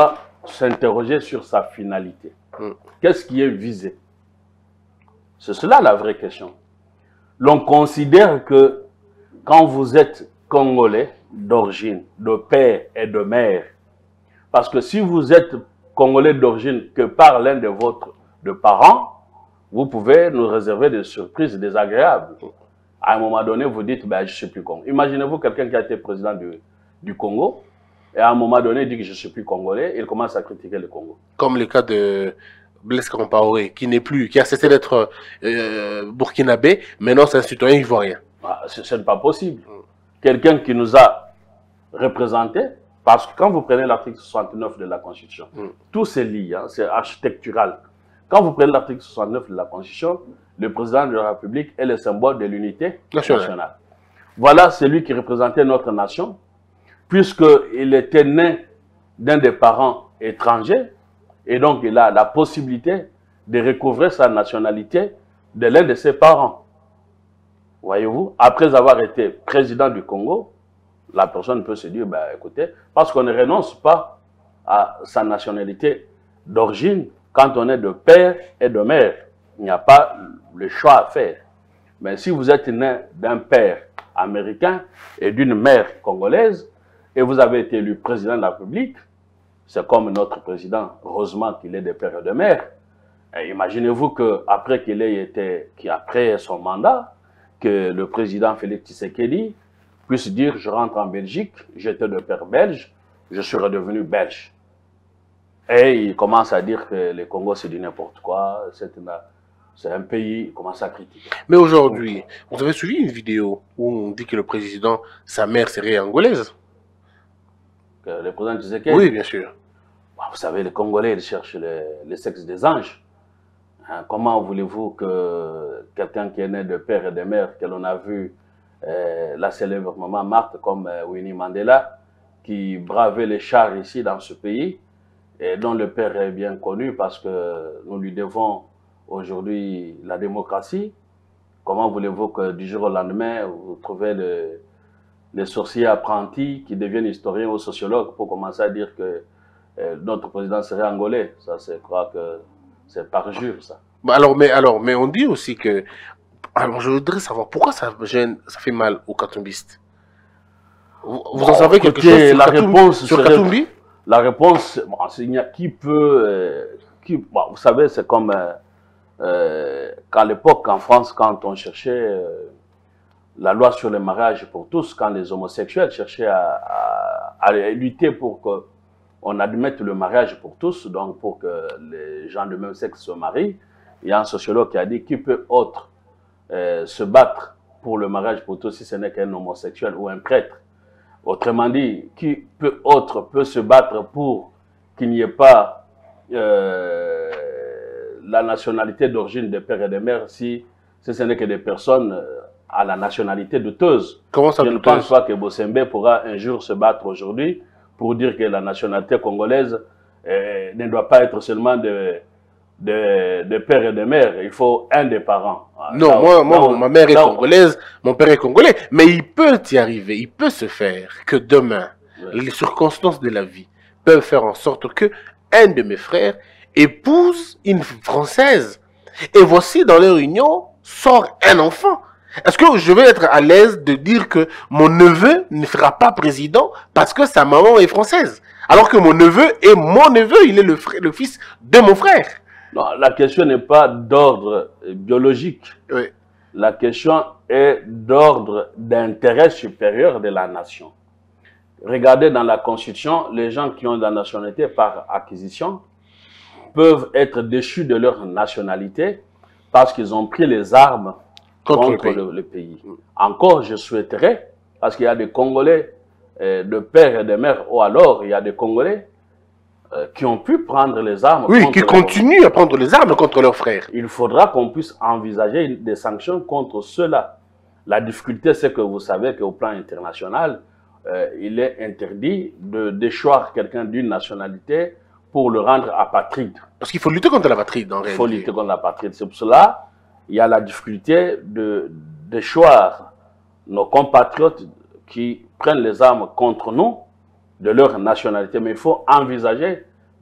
C: s'interroger sur sa finalité. Qu'est-ce qui est visé? C'est cela la vraie question. L'on considère que quand vous êtes Congolais d'origine, de père et de mère, parce que si vous êtes Congolais d'origine que par l'un de de parents, vous pouvez nous réserver des surprises désagréables. À un moment donné, vous dites, ben, je ne suis plus Congolais. Imaginez-vous quelqu'un qui a été président du Congo, et à un moment donné, il dit que je ne suis plus Congolais, et il commence à critiquer le Congo.
B: Comme le cas de Blaise Compaoré, qui n'est plus, qui a cessé d'être burkinabé, maintenant c'est un citoyen ivoirien.
C: Ah, ce n'est pas possible. Quelqu'un qui nous a représentés, parce que quand vous prenez l'article 69 de la Constitution, tout c'est lié, hein, c'est architectural. Quand vous prenez l'article 69 de la Constitution, le président de la République est le symbole de l'unité nationale. Voilà celui qui représentait notre nation, puisqu'il était né d'un des parents étrangers, et donc il a la possibilité de recouvrer sa nationalité de l'un de ses parents. Voyez-vous, après avoir été président du Congo, la personne peut se dire, ben, écoutez, parce qu'on ne renonce pas à sa nationalité d'origine quand on est de père et de mère. Il n'y a pas le choix à faire. Mais si vous êtes né d'un père américain et d'une mère congolaise, et vous avez été élu président de la République, c'est comme notre président, heureusement qu'il est de père et de mère. Imaginez-vous qu'après qu'après son mandat, que le président Félix Tshisekedi puisse dire, je rentre en Belgique, j'étais de père belge, je suis redevenu belge. Et il commence à dire que le Congo c'est du n'importe quoi, c'est un pays, il commence à critiquer.
B: Mais aujourd'hui, vous avez suivi une vidéo où on dit que le président, sa mère serait angolaise?
C: Que le président Tshisekedi?
B: Oui, bien sûr.
C: Vous savez, les Congolais, ils cherchent le sexe des anges. Hein, comment voulez-vous que quelqu'un qui est né de père et de mère, que l'on a vu la célèbre maman Marthe comme Winnie Mandela, qui bravait les chars ici dans ce pays, et dont le père est bien connu parce que nous lui devons aujourd'hui la démocratie. Comment voulez-vous que du jour au lendemain, vous trouvez les sorciers apprentis qui deviennent historiens ou sociologues pour commencer à dire que notre président serait angolais? Ça, je crois que c'est parjure, ça.
B: Mais on dit aussi que... Alors, je voudrais savoir pourquoi ça fait mal aux Katumbistes. Vous en savez quelque chose sur Katumbi?
C: La réponse, bon, il n'y a qui peut... bon, vous savez, c'est comme qu'à l'époque, en France, quand on cherchait la loi sur le mariage pour tous, quand les homosexuels cherchaient à lutter pour qu'on admette le mariage pour tous, donc pour que les gens de même sexe se marient, il y a un sociologue qui a dit qui peut autre se battre pour le mariage pour tous si ce n'est qu'un homosexuel ou un prêtre. Autrement dit, qui peut autre peut se battre pour qu'il n'y ait pas la nationalité d'origine des pères et des mères si ce n'est que des personnes à la nationalité douteuse.
B: Comment ça,
C: je ne pense pas que Bossembe pourra un jour se battre aujourd'hui pour dire que la nationalité congolaise ne doit pas être seulement de père et de mère. Il faut un des parents.
B: Non, ma mère est congolaise, mon père est congolais. Mais il peut y arriver, il peut se faire que demain, les circonstances de la vie peuvent faire en sorte que un de mes frères épouse une Française. Et voici, dans leur union, sort un enfant. Est-ce que je vais être à l'aise de dire que mon neveu ne sera pas président parce que sa maman est française? Alors que mon neveu est mon neveu, il est le fils de mon frère.
C: Non, la question n'est pas d'ordre biologique.
B: Oui.
C: La question est d'ordre d'intérêt supérieur de la nation. Regardez dans la Constitution, les gens qui ont de la nationalité par acquisition peuvent être déchus de leur nationalité parce qu'ils ont pris les armes contre le pays. Encore, je souhaiterais, parce qu'il y a des Congolais de père et de mère, ou alors il y a des Congolais qui ont pu prendre les armes.
B: Oui, qui continuent à prendre les armes contre leurs frères.
C: Il faudra qu'on puisse envisager des sanctions contre ceux-là. La difficulté, c'est que vous savez qu'au plan international, il est interdit de déchoir quelqu'un d'une nationalité pour le rendre apatride.
B: Parce qu'il faut lutter contre l'apatride, en réalité.
C: Il faut lutter contre l'apatride. C'est pour cela il y a la difficulté de déchoir nos compatriotes qui prennent les armes contre nous de leur nationalité. Mais il faut envisager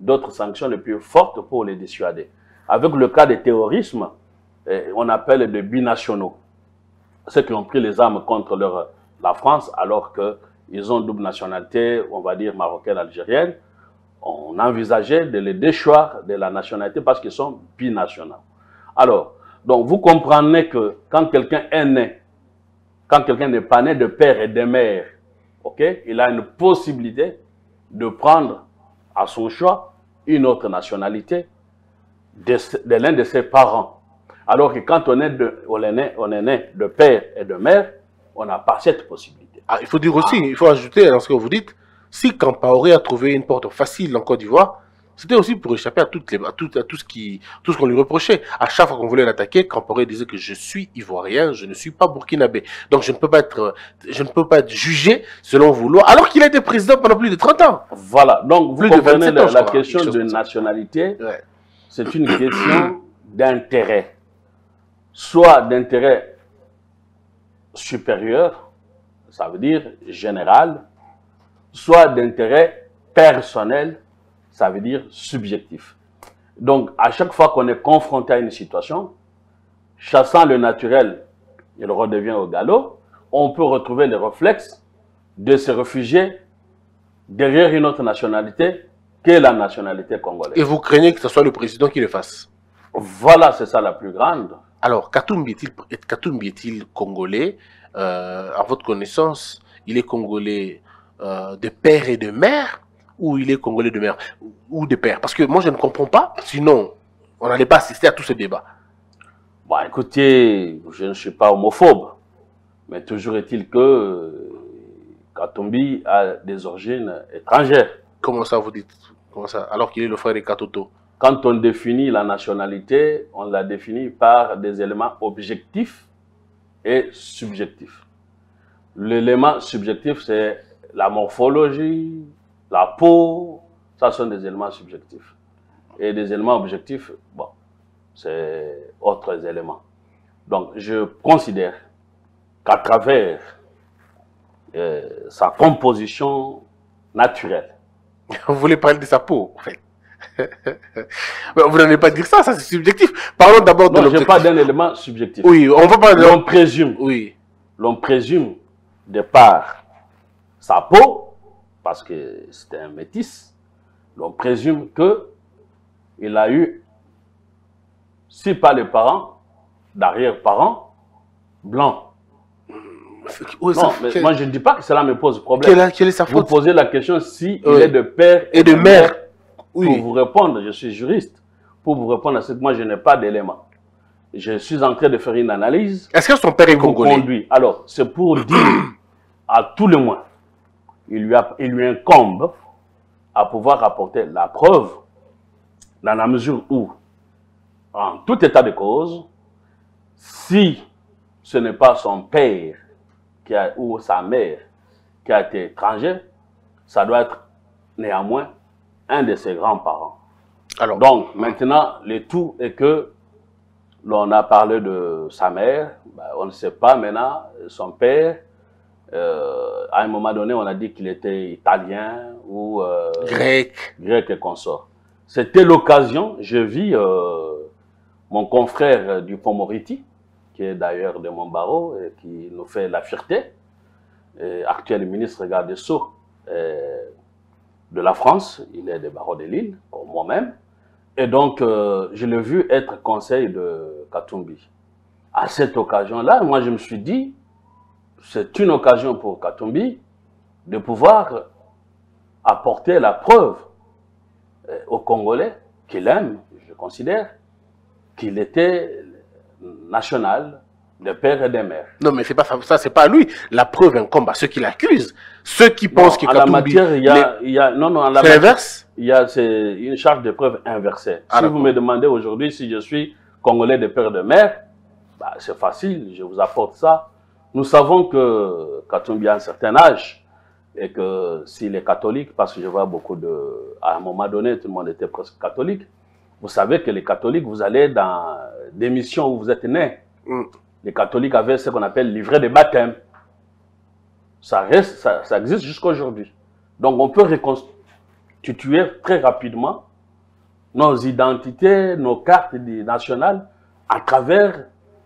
C: d'autres sanctions les plus fortes pour les dissuader. Avec le cas des terrorismes, on appelle des binationaux. Ceux qui ont pris les armes contre la France alors qu'ils ont double nationalité, on va dire marocaine, algérienne, on envisageait de les déchoir de la nationalité parce qu'ils sont binationaux. Alors, donc vous comprenez que quand quelqu'un est né, quand quelqu'un n'est pas né de père et de mère, okay, il a une possibilité de prendre à son choix une autre nationalité de l'un de ses parents. Alors que quand on est né de père et de mère, on n'a pas cette possibilité.
B: Ah, il faut dire aussi, il faut ajouter dans ce que vous dites, si Kampaoré a trouvé une porte facile en Côte d'Ivoire, c'était aussi pour échapper à tout ce qu'on lui reprochait. À chaque fois qu'on voulait l'attaquer, Kampaoré disait que je suis ivoirien, je ne suis pas burkinabé. Donc je ne peux pas être jugé selon vos lois, alors qu'il a été président pendant plus de 30 ans.
C: Voilà, donc vous comprenez la question de
B: chose
C: nationalité, c'est une question d'intérêt. Soit d'intérêt supérieur, ça veut dire général, soit d'intérêt personnel, ça veut dire subjectif. Donc, à chaque fois qu'on est confronté à une situation, chassant le naturel, il redevient au galop, on peut retrouver les réflexes de se réfugier derrière une autre nationalité que la nationalité congolaise.
B: Et vous craignez que ce soit le président qui le fasse?
C: Voilà, c'est ça la plus grande.
B: Alors, Katumbi est-il congolais? À votre connaissance, il est congolais de père et de mère, ou il est congolais de mère ou de père? Parce que moi, je ne comprends pas, sinon, on n'allait pas assister à tout ce débat.
C: Bon, écoutez, je ne suis pas homophobe, mais toujours est-il que Katumbi a des origines étrangères.
B: Comment ça, vous dites? Comment ça? Alors qu'il est le frère de Katoto.
C: Quand on définit la nationalité, on la définit par des éléments objectifs et subjectifs. L'élément subjectif, c'est la morphologie, la peau, ça sont des éléments subjectifs. Et des éléments objectifs, bon, c'est autres éléments. Donc, je considère qu'à travers sa composition naturelle.
B: Vous voulez parler de sa peau, en fait? Vous n'allez pas dire ça, ça c'est subjectif. Parlons d'abord de l'objectif.
C: Non, je parle d'un élément subjectif.
B: Oui, on va parler de...
C: L'on présume.
B: Oui.
C: L'on présume de par sa peau, parce que c'était un métis, l'on présume que il a eu, si pas les parents, d'arrière-parents, blancs.
B: Oui,
C: non, mais moi je ne dis pas que cela me pose problème.
B: Quelle est sa faute?
C: Vous posez la question si il est de père
B: et de mère.
C: Oui. Pour vous répondre, je suis juriste, pour vous répondre à ce que moi je n'ai pas d'éléments. Je suis en train de faire une analyse.
B: Est-ce que son père est congolais?
C: Alors, c'est pour dire à tout le moins, il lui incombe à pouvoir apporter la preuve dans la mesure où, en tout état de cause, si ce n'est pas son père ou sa mère qui a été étranger, ça doit être néanmoins un de ses grands-parents. Alors, donc, maintenant, le tout est que l'on a parlé de sa mère, ben, on ne sait pas maintenant, son père, à un moment donné, on a dit qu'il était italien ou grec et consort. C'était l'occasion, je vis mon confrère Dupond-Moretti, qui est d'ailleurs de mon barreau et qui nous fait la fierté, actuel ministre garde des Sceaux de la France, il est des barreaux de Lille, comme moi-même. Et donc, je l'ai vu être conseil de Katumbi. À cette occasion-là, moi, je me suis dit, c'est une occasion pour Katumbi de pouvoir apporter la preuve aux Congolais qu'il aime, je considère, qu'il était national, de père et de mère.
B: Non, mais c'est pas ça, c'est pas à lui. La preuve incombe à ceux qui l'accusent. Ceux qui pensent que
C: Katumbi... la matière, c'est
B: l'inverse.
C: C'est une charge de preuve inversée. Si vous me demandez aujourd'hui si je suis Congolais de père et de mère, bah, c'est facile, je vous apporte ça. Nous savons que Katumbi a un certain âge et que s'il est catholique, parce que je vois beaucoup de... À un moment donné, tout le monde était presque catholique. Vous savez que les catholiques, vous allez dans des missions où vous êtes nés. Les catholiques avaient ce qu'on appelle livret de baptême. Ça existe jusqu'à aujourd'hui. Donc on peut reconstituer très rapidement nos identités, nos cartes nationales à travers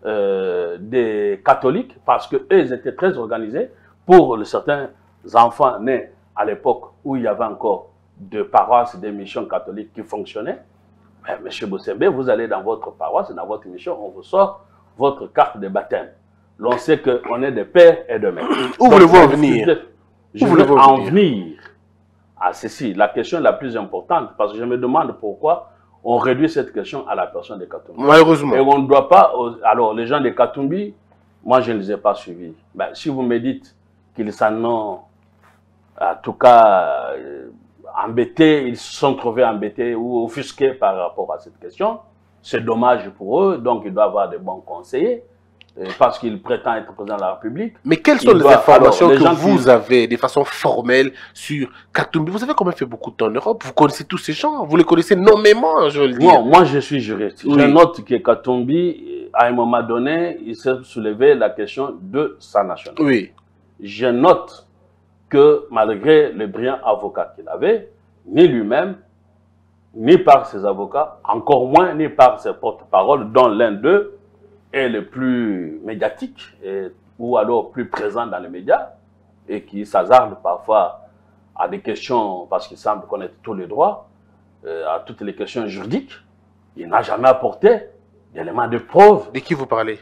C: des catholiques, parce qu'eux, ils étaient très organisés. Pour certains enfants nés à l'époque où il y avait encore des paroisses, des missions catholiques qui fonctionnaient, Monsieur Bossembe, vous allez dans votre paroisse, dans votre mission, on vous sort votre carte de baptême. L'on sait qu'on est des pères et de mères.
B: Où voulez-vous en venir?
C: Je veux en venir à ceci, la question la plus importante, parce que je me demande pourquoi on réduit cette question à la personne de Katumbi.
B: Malheureusement.
C: Et on ne doit pas... Alors, les gens de Katumbi, moi, je ne les ai pas suivis. Ben, si vous me dites qu'ils s'en ont, en tout cas, embêtés, ils se sont trouvés embêtés ou offusqués par rapport à cette question, c'est dommage pour eux, donc ils doivent avoir de bons conseillers, parce qu'ils prétendent être président de la République.
B: Mais quelles sont les informations que vous avez de façon formelle sur Katumbi? Vous avez quand même fait beaucoup de temps en Europe, vous connaissez tous ces gens, vous les connaissez nommément, je veux le dire.
C: Non, moi je suis juriste. Oui. Je note que Katumbi, à un moment donné, il s'est soulevé la question de sa nationalité.
B: Oui.
C: Je note que malgré le brillant avocat qu'il avait, ni lui-même, ni par ses avocats, encore moins ni par ses porte-paroles, dont l'un d'eux est le plus médiatique, ou alors plus présent dans les médias, et qui s'hasarde parfois à des questions, parce qu'il semble connaître tous les droits, à toutes les questions juridiques. Il n'a jamais apporté d'éléments de preuve.
B: De qui vous parlez?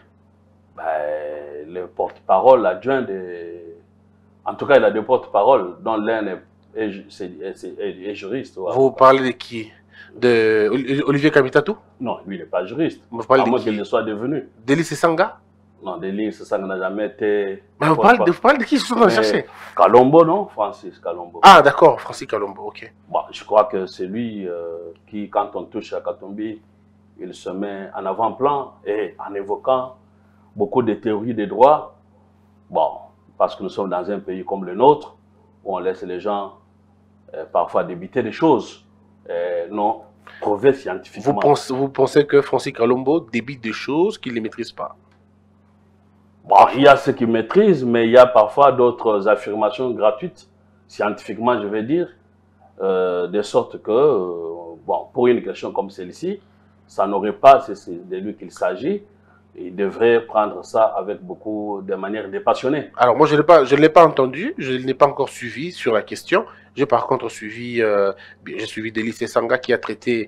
C: Ben, le porte-parole adjoint de... En tout cas, il a deux porte-paroles, dont l'un est juriste.
B: Vous parlez de qui? De Olivier Kamitatou?
C: Non, lui, il n'est pas juriste.
B: Vous parlez
C: à moins qu'il le soit devenu.
B: Delis Sanga?
C: Non, Delis Sanga n'a jamais été...
B: Mais vous parlez de qui? Je suis en train de chercher.
C: Kalombo, non? Francis Kalombo.
B: Ah, d'accord, Francis Kalombo, ok.
C: Bon, je crois que c'est lui qui, quand on touche à Katumbi, il se met en avant-plan et en évoquant beaucoup de théories des droits. Bon, parce que nous sommes dans un pays comme le nôtre, où on laisse les gens parfois débiter des choses non prouvées scientifiquement.
B: Vous pensez que Francis Kalombo débite des choses qu'il ne maîtrise pas?
C: Bon, il y a ceux qui maîtrisent, mais il y a parfois d'autres affirmations gratuites, scientifiquement je vais dire, de sorte que, bon, pour une question comme celle-ci, ça n'aurait pas, c'est de lui qu'il s'agit. Il devrait prendre ça avec beaucoup de manière dépassionnée.
B: Alors moi je ne l'ai pas entendu, je ne l'ai pas encore suivi sur la question. J'ai par contre suivi, j'ai suivi Delis Sanga qui a traité,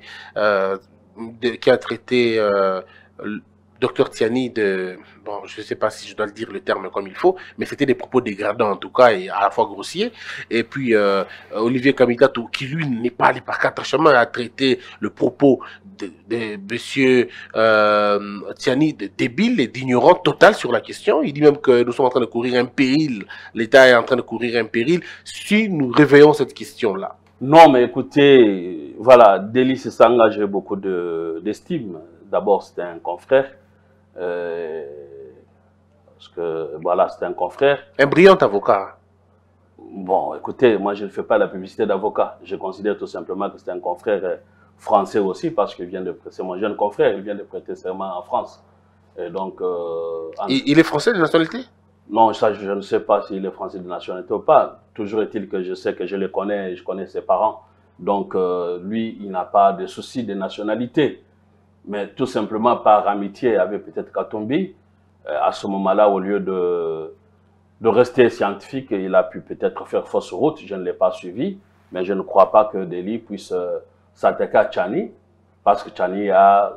B: Dr Tiani de, bon je ne sais pas si je dois le dire le terme comme il faut, mais c'était des propos dégradants en tout cas et à la fois grossiers. Et puis Olivier Kamitatou qui lui n'est pas allé par quatre chemins, a traité le propos de monsieur Tiani de débile et d'ignorant total sur la question. Il dit même que nous sommes en train de courir un péril, l'État est en train de courir un péril si nous réveillons cette question-là.
C: Non mais écoutez, voilà, Delis Sanga, j'ai beaucoup d'estime. D'abord c'était un confrère. Parce que voilà, c'était un confrère.
B: Un brillant avocat.
C: Bon, écoutez, moi je ne fais pas la publicité d'avocat. Je considère tout simplement que c'est un confrère français aussi, parce qu'il vient de, c'est mon jeune confrère, il vient de prêter serment en France. Et donc,
B: il est français de nationalité?
C: Non, ça je ne sais pas s'il est français de nationalité ou pas. Toujours est-il que je sais que je le connais, je connais ses parents. Donc lui, il n'a pas de souci de nationalité. Mais tout simplement par amitié avec peut-être Katumbi, à ce moment-là, au lieu de rester scientifique, il a pu peut-être faire fausse route. Je ne l'ai pas suivi, mais je ne crois pas que Delis puisse s'attaquer à Tchani, parce que Tchani a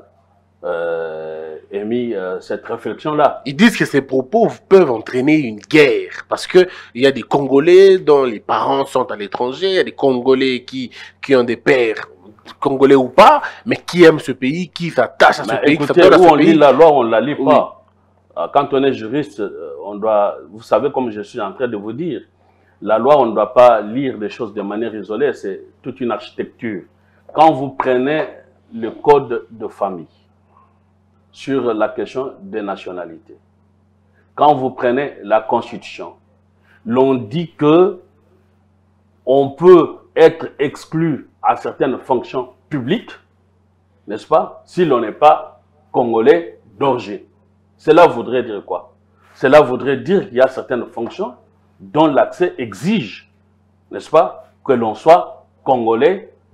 C: émis cette réflexion-là.
B: Ils disent que ces propos peuvent entraîner une guerre, parce qu'il y a des Congolais dont les parents sont à l'étranger, il y a des Congolais qui ont des pères congolais ou pas, mais qui aiment ce pays, qui s'attachent à ce pays.
C: Écoutez, où on lit la loi, on ne la lit pas. Quand on est juriste, on doit, vous savez comme je suis en train de vous dire, la loi, on ne doit pas lire des choses de manière isolée, c'est toute une architecture. Quand vous prenez le code de famille sur la question des nationalités, quand vous prenez la Constitution, l'on dit que on peut être exclu à certaines fonctions publiques, n'est-ce pas, si l'on n'est pas congolais d'origine. Cela voudrait dire quoi? Cela voudrait dire qu'il y a certaines fonctions dont l'accès exige, n'est-ce pas, que l'on soit congolais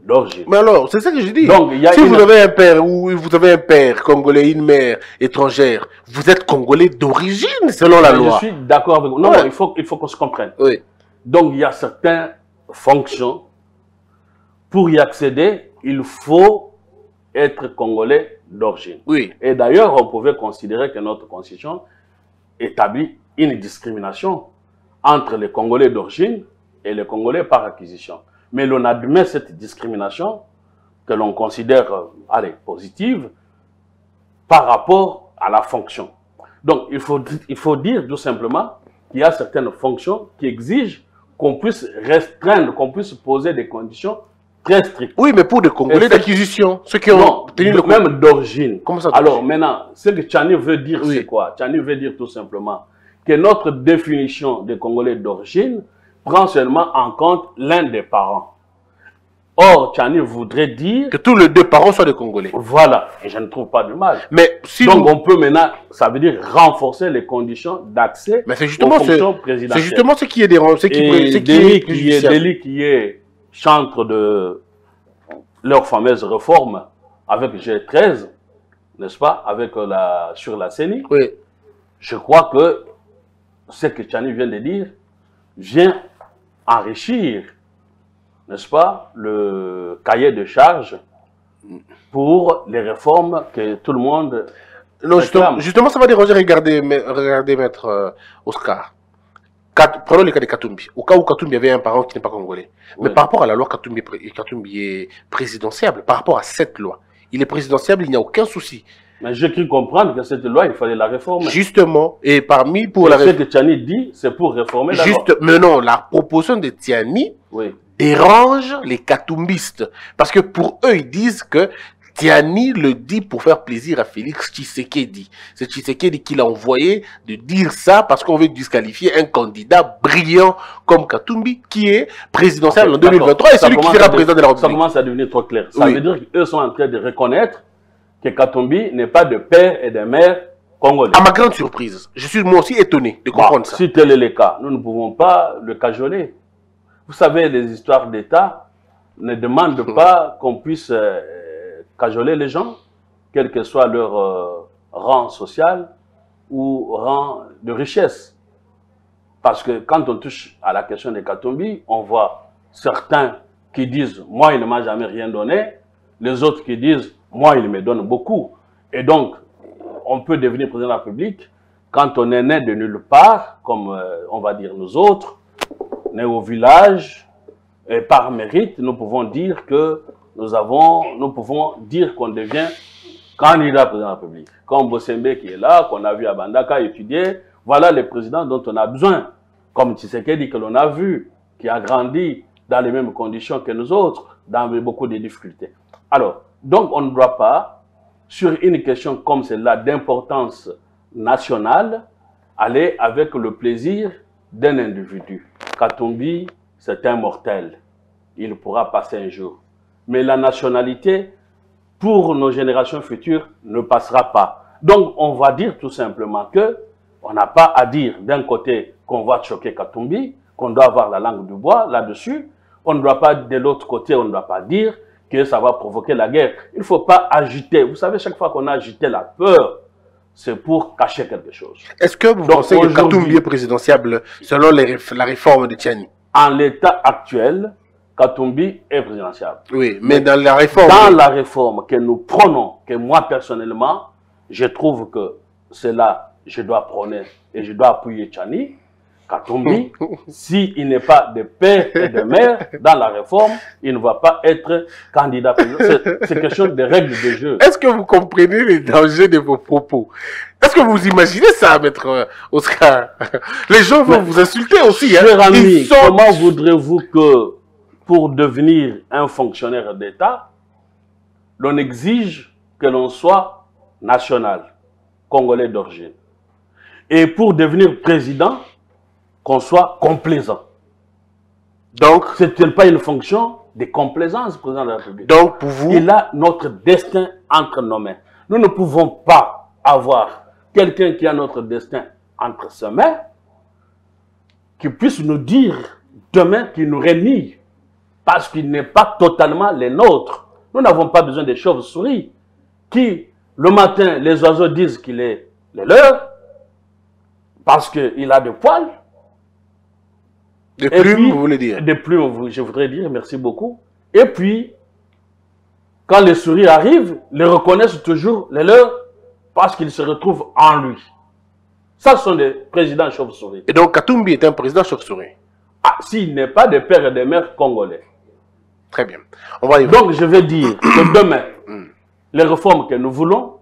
C: d'origine.
B: Mais alors, c'est ça que je dis.
C: Donc, il y a
B: si vous avez un père ou vous avez un père congolais, une mère étrangère, vous êtes congolais d'origine selon la loi.
C: Je suis d'accord avec vous. Non,
B: Ouais.
C: non, il faut qu'on se comprenne.
B: Oui.
C: Donc, il y a certaines fonctions. Pour y accéder, il faut être congolais d'origine.
B: Oui.
C: Et d'ailleurs, on pouvait considérer que notre constitution établit une discrimination entre les Congolais d'origine et les Congolais par acquisition. Mais l'on admet cette discrimination que l'on considère positive par rapport à la fonction. Donc, il faut dire tout simplement qu'il y a certaines fonctions qui exigent qu'on puisse restreindre, qu'on puisse poser des conditions très strictes.
B: Oui, mais pour des Congolais d'acquisition, ceux qui ont obtenu le
C: même d'origine.
B: Comment ça?
C: Alors maintenant, ce que Tchani veut dire,
B: Oui.
C: c'est quoi? Tchani veut dire tout simplement que notre définition des Congolais d'origine prend seulement en compte l'un des parents. Or, Tchani voudrait dire
B: que tous les deux parents soient des Congolais.
C: Voilà, et je ne trouve pas de mal.
B: Mais si
C: donc on peut maintenant, ça veut dire renforcer les conditions d'accès aux fonctions présidentielles.
B: C'est justement ce qui est dérangeant, ce
C: Deli qui est chantre de leur fameuse réforme avec G13, n'est-ce pas, avec sur la CENI.
B: Oui.
C: Je crois que ce que Tchani vient de dire vient enrichir, n'est-ce pas, le cahier de charge pour les réformes que tout le monde
B: non, justement, ça va déranger. Regardez maître Oscar. Prenons le cas de Katumbi. Au cas où Katumbi avait un parent qui n'est pas congolais. Oui. Mais par rapport à la loi Katumbi est présidentiable, par rapport à cette loi, il est présidentiable, il n'y a aucun souci.
C: Mais j'ai cru comprendre que cette loi, il fallait la réformer.
B: Justement, et parmi pour
C: la réforme. Ce que Tchani dit, c'est pour réformer la loi.
B: Mais non, la proposition de Tchani dérange les Katumbistes. Parce que pour eux, ils disent que Tchani le dit pour faire plaisir à Félix Tshisekedi. C'est Tshisekedi qui l'a envoyé de dire ça parce qu'on veut disqualifier un candidat brillant comme Katumbi qui est présidentiel en 2023 et celui qui sera président de la République.
C: Ça commence à devenir trop clair. Ça veut dire qu'eux sont en train de reconnaître que Katumbi n'est pas de père et de mère congolais.
B: À ma grande surprise, je suis moi aussi étonné de comprendre ça.
C: Si tel est le cas, nous ne pouvons pas le cajoler. Vous savez, les histoires d'État ne demandent pas qu'on puisse cajoler les gens, quel que soit leur rang social ou rang de richesse. Parce que quand on touche à la question de Katumbi, on voit certains qui disent « moi, il ne m'a jamais rien donné », les autres qui disent « moi, il me donne beaucoup ». Et donc, on peut devenir président de la République quand on est né de nulle part, comme on va dire nous autres, né au village, et par mérite, nous pouvons dire que nous pouvons dire qu'on devient candidat président de la République. Comme Bossembe qui est là, qu'on a vu à Bandaka étudier, voilà les présidents dont on a besoin. Comme Tshisekedi que l'on a vu, qui a grandi dans les mêmes conditions que nous autres, dans beaucoup de difficultés. Alors, donc on ne doit pas, sur une question comme celle-là d'importance nationale, aller avec le plaisir d'un individu. Katumbi, c'est un mortel. Il pourra passer un jour. Mais la nationalité, pour nos générations futures, ne passera pas. Donc, on va dire tout simplement que on n'a pas à dire d'un côté qu'on va choquer Katumbi, qu'on doit avoir la langue du bois là-dessus. On ne doit pas, de l'autre côté, on ne doit pas dire que ça va provoquer la guerre. Il ne faut pas agiter. Vous savez, chaque fois qu'on a agité la peur, c'est pour cacher quelque chose.
B: Est-ce que vous pensez que Katumbi est présidentiable selon la réforme de Tchani?
C: En l'état actuel, Katumbi est présidentiable.
B: Oui, mais dans la réforme...
C: Dans la réforme que nous prenons, que moi personnellement, je trouve que c'est là, je dois prôner et je dois appuyer Tchani, Katumbi, s'il n'est pas de père et de mère dans la réforme, il ne va pas être candidat président. C'est question de règles de jeu.
B: Est-ce que vous comprenez les dangers de vos propos? Est-ce que vous imaginez ça, maître Oscar? Les gens vont vous insulter aussi.
C: Cher ami, comment voudrez-vous que pour devenir un fonctionnaire d'État, l'on exige que l'on soit national, congolais d'origine. Et pour devenir président, qu'on soit complaisant. Donc, ce n'est pas une fonction de complaisance, président de la République.
B: Donc, pour vous...
C: Il a notre destin entre nos mains. Nous ne pouvons pas avoir quelqu'un qui a notre destin entre ses mains, qui puisse nous dire demain qu'il nous renie. parce qu'il n'est pas totalement les nôtres. Nous n'avons pas besoin des chauves-souris qui, le matin, les oiseaux disent qu'il est les leurs, parce qu'il a des poils.
B: Des plumes, vous voulez dire?
C: Des plumes, je voudrais dire, merci beaucoup. Et puis, quand les souris arrivent, les reconnaissent toujours les leurs, parce qu'ils se retrouvent en lui. Ça, ce sont des présidents chauves-souris.
B: Et donc, Katumbi est un président chauve-souris?
C: Ah, s'il n'est pas des pères et des mères congolais.
B: Très bien. On va y
C: Donc, je veux dire que demain, les réformes que nous voulons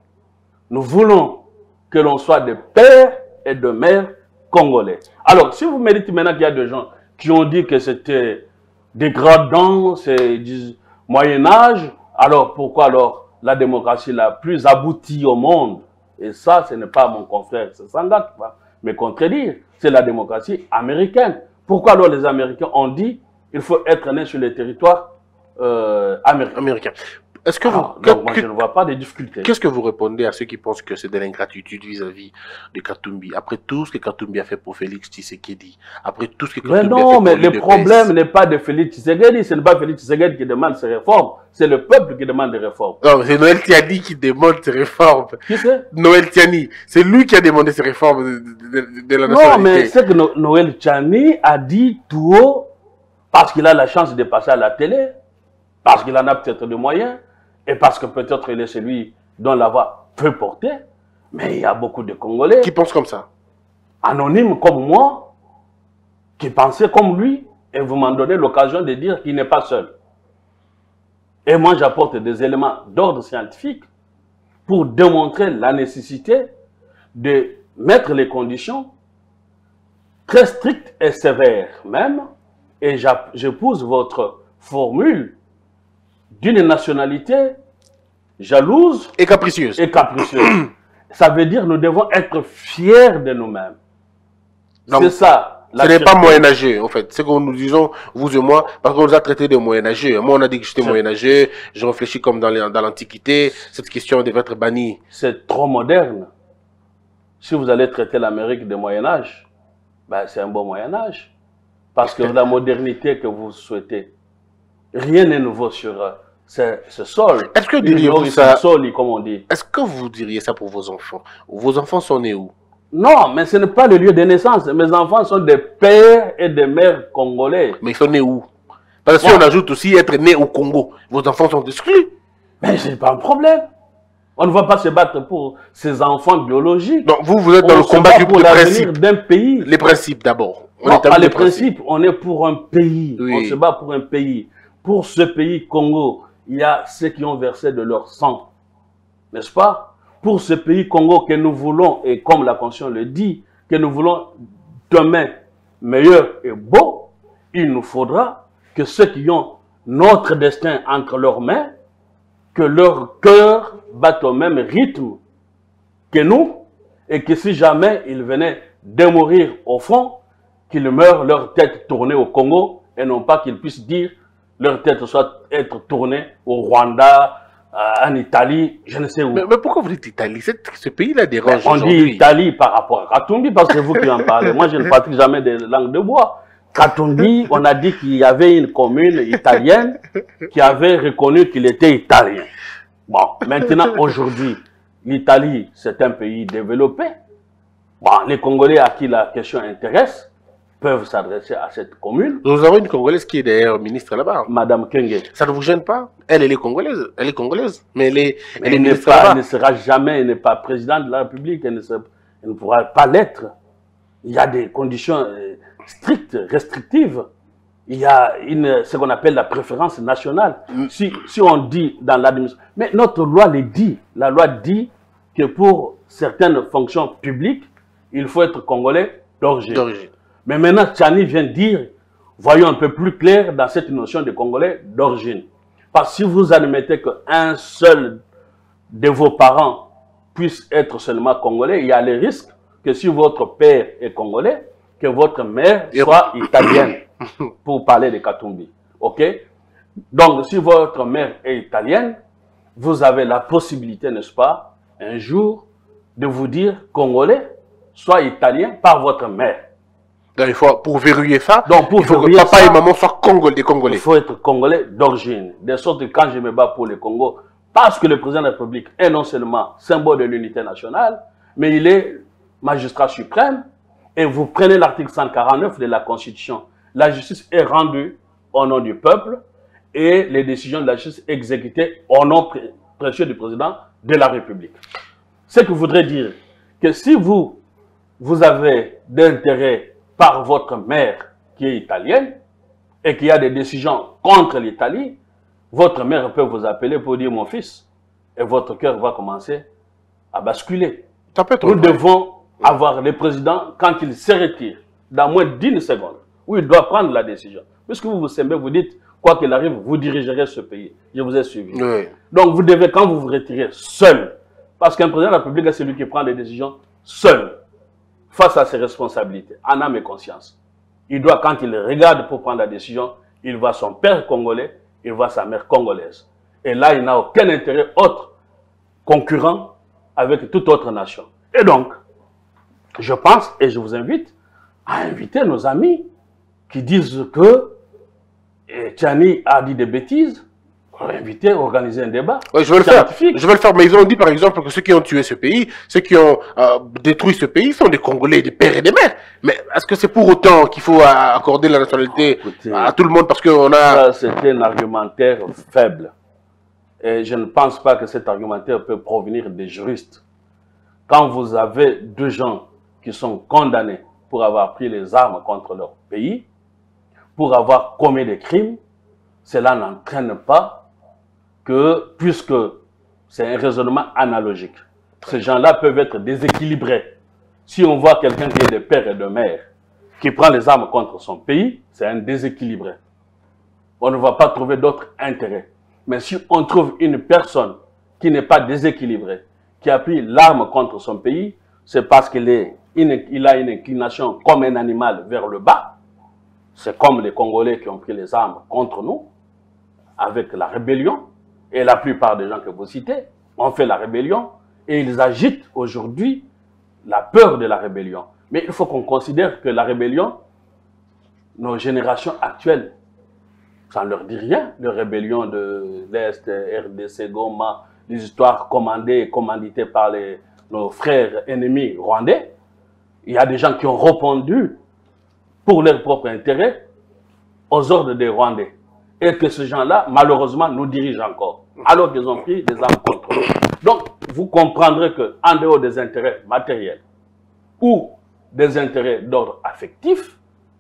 C: que l'on soit des pères et de mères congolais. Alors, si vous me dites maintenant qu'il y a des gens qui ont dit que c'était dégradant, c'est du Moyen-Âge, alors pourquoi alors la démocratie la plus aboutie au monde? Et ça, ce n'est pas mon confrère, c'est Sangat qui va me contredire, c'est la démocratie américaine. Pourquoi alors les Américains ont dit qu'il faut être né sur le territoire américain?
B: Est-ce que
C: moi, je ne vois pas de difficultés.
B: Qu'est-ce que vous répondez à ceux qui pensent que c'est de l'ingratitude vis-à-vis de Katumbi, après tout ce que Katumbi a fait pour Félix Tshisekedi, après tout ce que Katumbi a fait pour
C: non, mais le problème n'est pas de Félix Tshisekedi, ce n'est pas Félix Tshisekedi qui demande ses réformes, c'est le peuple qui demande des réformes.
B: Non, c'est Noël Tiani qui demande ses réformes.
C: Qui c'est?
B: Noël Tiani, c'est lui qui a demandé ces réformes de la nationalité.
C: Non, mais c'est que Noël Tiani a dit tout haut, parce qu'il a la chance de passer à la télé, parce qu'il en a peut-être des moyens, et parce que peut-être il est celui dont la voix peut porter, mais il y a beaucoup de Congolais
B: qui pensent comme ça,
C: anonymes comme moi, qui pensaient comme lui, et vous m'en donnez l'occasion de dire qu'il n'est pas seul. Et moi, j'apporte des éléments d'ordre scientifique pour démontrer la nécessité de mettre les conditions très strictes et sévères même, et j'épouse votre formule d'une nationalité jalouse
B: et capricieuse.
C: Ça veut dire que nous devons être fiers de nous-mêmes. C'est ça.
B: Ce n'est pas moyenâgeux, en fait. C'est que nous disons, vous et moi, parce qu'on nous a traités de moyenâgeux. Moi, on a dit que j'étais moyenâgeux, je réfléchis comme dans l'Antiquité, cette question devait être bannie.
C: C'est trop moderne. Si vous allez traiter l'Amérique de Moyen-Âge, ben, c'est un bon Moyen-Âge. Parce que la modernité que vous souhaitez, rien n'est nouveau sur ce sol.
B: Est-ce que diriez-vous ça,
C: comme on dit.
B: Est-ce que vous diriez ça pour vos enfants? Vos enfants sont nés où?
C: Non, mais ce n'est pas le lieu de naissance. Mes enfants sont des pères et des mères congolais.
B: Mais ils sont nés où? Parce que si on ajoute aussi être né au Congo, vos enfants sont exclus.
C: Mais c'est pas un problème. On ne va pas se battre pour ces enfants biologiques.
B: Donc vous êtes dans le combat du
C: principe d'un pays.
B: Les principes d'abord.
C: Non, pas les principes. On est pour un pays. Oui. On se bat pour un pays. Pour ce pays Congo, il y a ceux qui ont versé de leur sang. N'est-ce pas? Pour ce pays Congo que nous voulons, et comme la Constitution le dit, que nous voulons demain meilleur et beau, il nous faudra que ceux qui ont notre destin entre leurs mains, que leur cœur batte au même rythme que nous, et que si jamais ils venaient de mourir au front, qu'ils meurent leur tête tournée au Congo, et non pas qu'ils puissent dire leur tête soit être tournée au Rwanda, en Italie, je ne sais où.
B: Mais pourquoi vous dites Italie? Ce pays-là dérange
C: aujourd'hui. On dit Italie par rapport à Katumbi, parce que c'est vous qui en parlez. Moi, je ne pratique jamais de langue de bois. Katumbi, on a dit qu'il y avait une commune italienne qui avait reconnu qu'il était italien. Bon, maintenant, aujourd'hui, l'Italie, c'est un pays développé. Bon, les Congolais à qui la question intéresse peuvent s'adresser à cette commune.
B: Nous avons une Congolaise qui est d'ailleurs ministre là-bas.
C: Madame Kenge.
B: Ça ne vous gêne pas? Elle est congolaise. Elle est congolaise. Mais elle est ministre là-bas.
C: Elle ne sera jamais, elle n'est pas présidente de la République. Elle ne pourra pas l'être. Il y a des conditions strictes, restrictives. Il y a ce qu'on appelle la préférence nationale. Si on dit dans l'administration... Mais notre loi le dit. La loi dit que pour certaines fonctions publiques, il faut être congolais d'origine. Mais maintenant, Tchani vient dire, voyons un peu plus clair dans cette notion de Congolais d'origine. Parce que si vous admettez qu'un seul de vos parents puisse être seulement Congolais, il y a le risque que si votre père est Congolais, que votre mère soit italienne, pour parler de Katumbi. OK? Donc, si votre mère est italienne, vous avez la possibilité, n'est-ce pas, un jour, de vous dire Congolais, soit italien par votre mère.
B: Donc, il faut, pour verrouiller ça,
C: Donc, pour
B: il faut que
C: verrouiller
B: papa
C: ça,
B: et maman soient congolais, des Congolais.
C: il faut être congolais d'origine. De sorte que quand je me bats pour le Congo, parce que le président de la République est non seulement symbole de l'unité nationale, mais il est magistrat suprême. Et vous prenez l'article 149 de la Constitution. La justice est rendue au nom du peuple et les décisions de la justice exécutées au nom précieux du président de la République. Ce que voudrait dire que si vous avez d'intérêt par votre mère qui est italienne et qu'il y a des décisions contre l'Italie, votre mère peut vous appeler pour dire mon fils et votre cœur va commencer à basculer.
B: Ça peut être
C: Nous
B: vrai.
C: devons avoir le président, quand il se retire, dans moins d'1 seconde, où il doit prendre la décision. Puisque vous vous aimez, vous dites, quoi qu'il arrive, vous dirigerez ce pays. Je vous ai suivi.
B: Oui.
C: Donc vous devez, quand vous vous retirez seul, parce qu'un président de la République est celui qui prend des décisions seul, face à ses responsabilités, en âme et conscience. Il doit, quand il regarde pour prendre la décision, il voit son père congolais, il voit sa mère congolaise. Et là, il n'a aucun intérêt autre, concurrent avec toute autre nation. Et donc, je pense, et je vous invite, à inviter nos amis qui disent que Tchani a dit des bêtises, inviter, organiser un débat.
B: Oui, je vais le faire.
C: scientifique.
B: Je vais le faire. Mais ils ont dit, par exemple, que ceux qui ont tué ce pays, ceux qui ont détruit ce pays sont des Congolais, des pères et des mères. Mais est-ce que c'est pour autant qu'il faut accorder la nationalité à tout le monde parce qu'on a...
C: Ça, c'est un argumentaire faible. Et je ne pense pas que cet argumentaire peut provenir des juristes. Quand vous avez deux gens qui sont condamnés pour avoir pris les armes contre leur pays, pour avoir commis des crimes, cela n'entraîne pas que, puisque c'est un raisonnement analogique, ces gens-là peuvent être déséquilibrés. Si on voit quelqu'un qui est de père et de mère, qui prend les armes contre son pays, c'est un déséquilibré. On ne va pas trouver d'autres intérêts. Mais si on trouve une personne qui n'est pas déséquilibrée, qui a pris l'arme contre son pays, c'est parce qu'il a une inclination comme un animal vers le bas. C'est comme les Congolais qui ont pris les armes contre nous, avec la rébellion. Et la plupart des gens que vous citez ont fait la rébellion. Et ils agitent aujourd'hui la peur de la rébellion. Mais il faut qu'on considère que la rébellion, nos générations actuelles, ça ne leur dit rien. Les rébellions de l'Est, RDC, Goma, les histoires commandées et commanditées par nos frères ennemis rwandais. Il y a des gens qui ont répondu pour leur propre intérêt aux ordres des Rwandais. Et que ces gens-là, malheureusement, nous dirigent encore. Alors qu'ils ont pris des armes contre nous. Donc, vous comprendrez qu'en dehors des intérêts matériels ou des intérêts d'ordre affectif,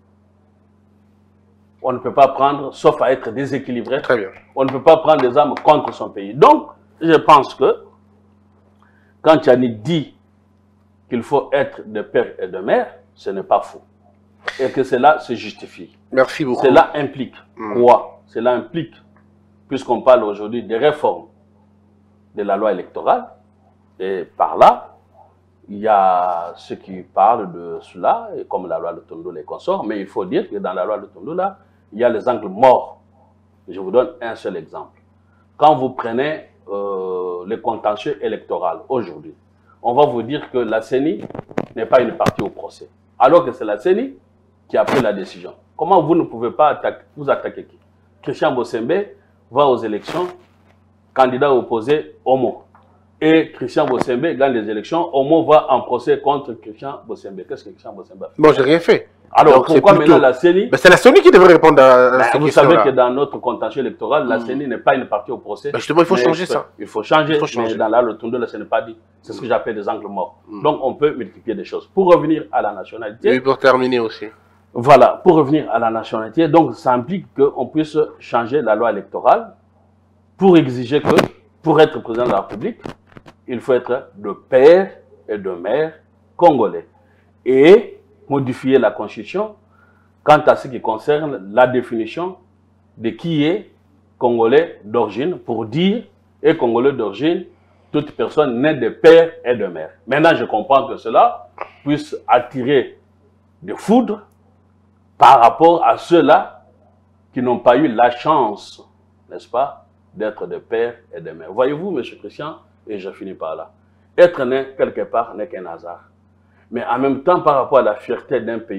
C: on ne peut pas prendre, sauf à être déséquilibré.
B: Très bien.
C: On ne peut pas prendre des armes contre son pays. Donc, je pense que quand Tchani dit qu'il faut être de père et de mère, ce n'est pas faux. Et que cela se justifie.
B: Merci beaucoup.
C: Cela implique quoi? Cela implique, puisqu'on parle aujourd'hui des réformes de la loi électorale, et par là, il y a ceux qui parlent de cela, comme la loi de Tondo et consorts, mais il faut dire que dans la loi de Tondo, là, il y a les angles morts. Je vous donne un seul exemple. Quand vous prenez le contentieux électoral aujourd'hui, on va vous dire que la CENI n'est pas une partie au procès, alors que c'est la CENI qui a pris la décision. Comment vous ne pouvez pas vous attaquer qui? Christian Bossembe va aux élections, candidat opposé Homo. Et Christian Bossembe gagne les élections, Homo va en procès contre Christian Bossembe. Qu'est-ce que Christian Bossembe a fait?
B: Bon, j'ai rien fait.
C: Alors,
B: donc,
C: pourquoi
B: plutôt...
C: maintenant la CENI...
B: C'est la CENI qui devrait répondre à cette
C: vous
B: question-là.
C: savez que dans notre contentieux électoral, la CENI n'est pas une partie au procès.
B: Justement, il faut changer ça.
C: Il faut changer,
B: changer.
C: Mais dans la loi de Tondo, ce n'est pas dit. C'est ce que j'appelle des angles morts. Donc, on peut multiplier des choses. Pour revenir à la nationalité...
B: Oui, pour terminer aussi.
C: Voilà, pour revenir à la nationalité, donc ça implique qu'on puisse changer la loi électorale pour exiger que, pour être président de la République, il faut être de père et de mère congolais. Et modifier la Constitution quant à ce qui concerne la définition de qui est congolais d'origine, pour dire, et congolais d'origine, toute personne née de père et de mère. Maintenant, je comprends que cela puisse attirer des foudres par rapport à ceux-là qui n'ont pas eu la chance, n'est-ce pas, d'être de père et de mère. Voyez-vous, M. Christian, et je finis par là, être né quelque part n'est qu'un hasard. Mais en même temps, par rapport à la fierté d'un pays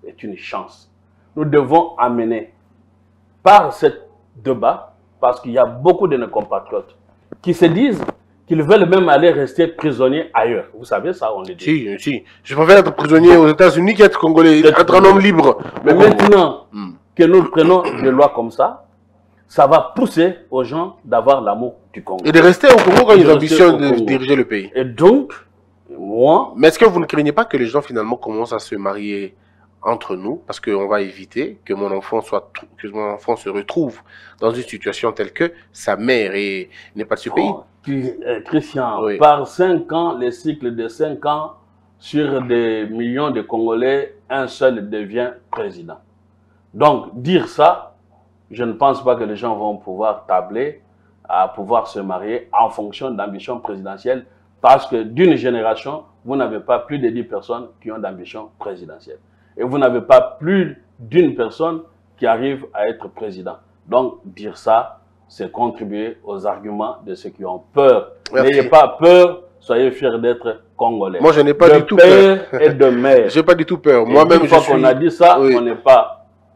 C: est une chance. Nous devons amener par ce débat, parce qu'il y a beaucoup de nos compatriotes qui se disent qu'ils veulent même aller rester prisonniers ailleurs. Vous savez ça, on le dit.
B: Si. Je préfère être prisonnier aux États-Unis qu'être congolais, être un homme libre.
C: Mais maintenant que nous prenons des lois comme ça va pousser aux gens d'avoir l'amour du Congo.
B: Et de rester au Congo quand ils ambitionnent de diriger le pays.
C: Et donc, moi...
B: Mais est-ce que vous ne craignez pas que les gens finalement commencent à se marier entre nous, parce qu'on va éviter que mon enfant se retrouve dans une situation telle que sa mère n'est pas de ce pays.
C: Christian, oui. Par 5 ans, les cycles de 5 ans, sur des millions de Congolais, un seul devient président. Donc, dire ça, je ne pense pas que les gens vont pouvoir tabler à pouvoir se marier en fonction d'ambition présidentielle, parce que d'une génération, vous n'avez pas plus de 10 personnes qui ont d'ambition présidentielle. Et vous n'avez pas plus d'une personne qui arrive à être président. Donc, dire ça, c'est contribuer aux arguments de ceux qui ont peur. N'ayez pas peur, soyez fiers d'être Congolais.
B: Moi, je n'ai pas du tout peur.
C: Et de mère.
B: Je n'ai pas du tout peur. Moi-même,
C: une fois qu'on a dit ça, on n'est pas...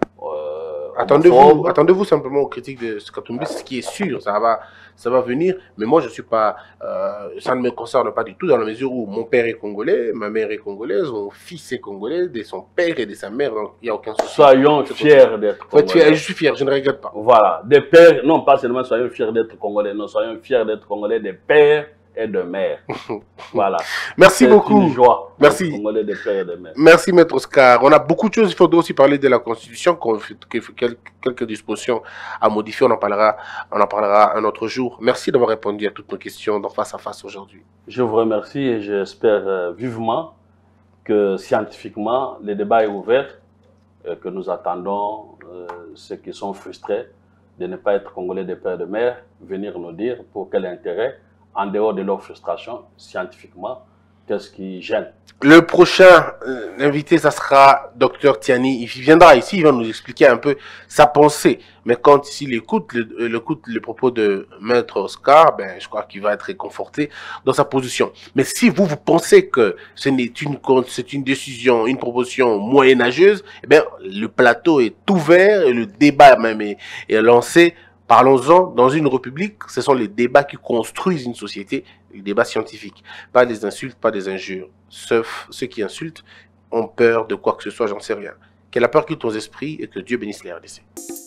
B: Attendez-vous simplement aux critiques de Katumbi, ce qui est sûr, ça va venir. Mais moi, je suis pas, ça ne me concerne pas du tout dans la mesure où mon père est congolais, ma mère est congolaise, mon fils est congolais, de son père et de sa mère, donc il n'y a aucun souci.
C: Soyons fiers d'être congolais.
B: Je suis fier, je ne regrette pas.
C: Voilà, des pères, non pas seulement soyons fiers d'être congolais, non, soyons fiers d'être congolais des pères et de mères. Voilà.
B: Merci beaucoup.
C: Une joie.
B: Merci.
C: Congolais des pères et de mères.
B: Merci, Maître Oscar. On a beaucoup de choses. Il faudrait aussi parler de la Constitution, quelques dispositions à modifier. On en parlera un autre jour. Merci d'avoir répondu à toutes nos questions dans Face à Face aujourd'hui.
C: Je vous remercie et j'espère vivement que scientifiquement, le débat est ouvert et que nous attendons ceux qui sont frustrés de ne pas être Congolais des pères et de mères venir nous dire pour quel intérêt, en dehors de leur frustration, scientifiquement, qu'est-ce qui gêne. Le prochain invité, ça sera Dr Tiani. Il viendra ici, il va nous expliquer un peu sa pensée. Mais quand il écoute le propos de Maître Oscar, ben, je crois qu'il va être réconforté dans sa position. Mais si vous pensez que c'est une décision, une proposition moyenâgeuse, eh bien, le plateau est ouvert et le débat même est lancé. Parlons-en, dans une république, ce sont les débats qui construisent une société, les débats scientifiques. Pas des insultes, pas des injures. Sauf ceux qui insultent ont peur de quoi que ce soit, j'en sais rien. Que la peur quitte nos esprits et que Dieu bénisse les RDC.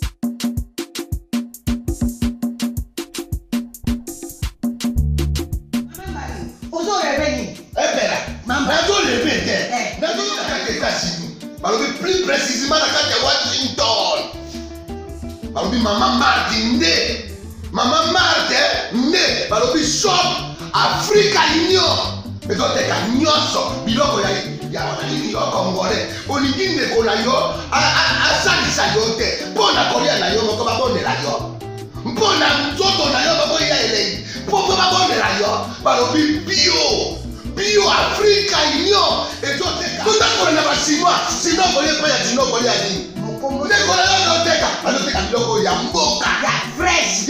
D: Plus précisément dans Washington. Balobi Maman Martin nde Maman Martin nde balobi shop Africa Union ezoteka nyonso biloko ya yo congolais olingi ndeko na yo asalisa yo te mpona kolia na yo moko babondela yo mpona nzoto na yo bakoya elei mpo babondela yo balobi bio Africa Union ezoteka totakola na basinois sino kolia pa ya sino kolia nini ndeko na yo azoteka biloko ya mboka ya fresh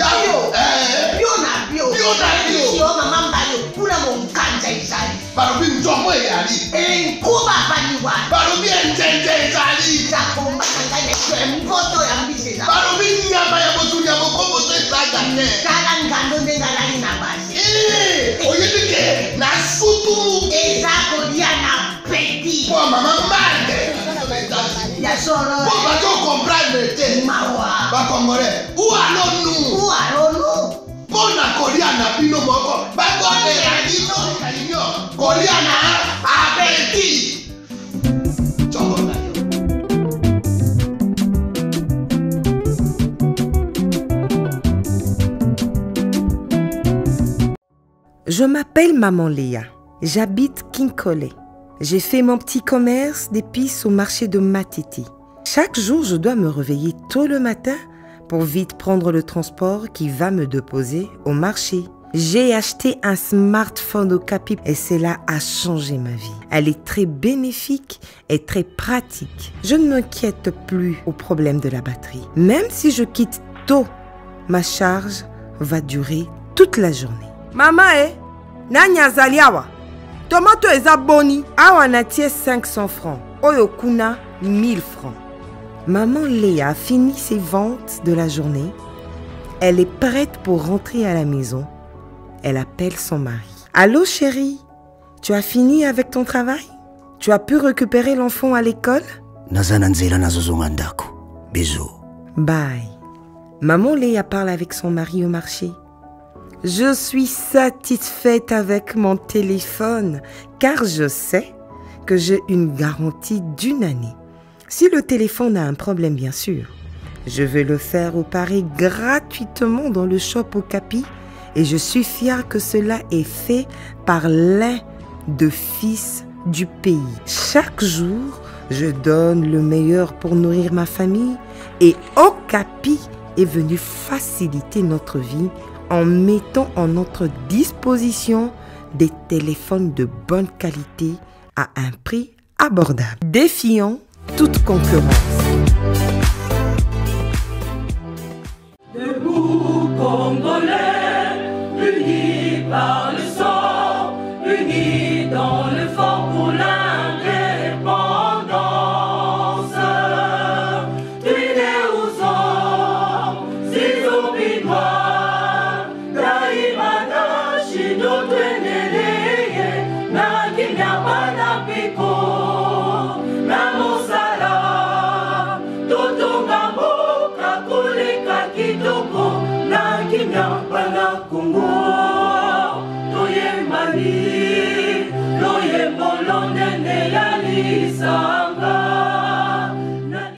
D: bio mama mbayo kuna monkanja ezali balobi nzombo eyali enkuba baliwa balobi enzenze ezali zakombakanga neswe mpoto ya mbisi ezali balobi nyama ya botuli ya mokomboso ezaga te tala ngando ndenge alali na basi oyebi ke na sutu eza kolia na peti po mama mbande ya solo po bato comprendre te mawa ba congolais où allons-nous pona kolia na bino moko bakondela bino kolia na apeti chongo na yo.
E: Je m'appelle Maman Léa. J'habite Kinkole. J'ai fait mon petit commerce d'épices au marché de Matiti. Chaque jour, je dois me réveiller tôt le matin pour vite prendre le transport qui va me déposer au marché. J'ai acheté un smartphone au Capi et cela a changé ma vie. Elle est très bénéfique et très pratique. Je ne m'inquiète plus au problème de la batterie. Même si je quitte tôt, ma charge va durer toute la journée. Maman, nani azali awa? Tomato eza boni. Awa natie 500 francs. Oyo kuna 1000 francs. Maman Léa a fini ses ventes de la journée. Elle est prête pour rentrer à la maison. Elle appelle son mari. Allô chérie, tu as fini avec ton travail? Tu as pu récupérer l'enfant à l'école?
F: Bisous.
E: Bye. Maman Léa parle avec son mari au marché. Je suis satisfaite avec mon téléphone car je sais que j'ai une garantie d'1 année. Si le téléphone a un problème, bien sûr, je vais le faire réparer gratuitement dans le shop Okapi et je suis fière que cela est fait par l'un des fils du pays. Chaque jour, je donne le meilleur pour nourrir ma famille et Okapi est venu faciliter notre vie en mettant en notre disposition des téléphones de bonne qualité à un prix abordable, défiant toute concurrence.
G: Debout Congolais, unis par le sang, unis dans le fort pour l'indépendance. Tués aux hommes, si obinois, Daimana, Shido, Tweneleye, Nakinyabana Piko, Namosala, Totongambo, Kakulika Kitoko, Nakinyabana Kongo, Toye Mali, Loye Bolonene Yalisa.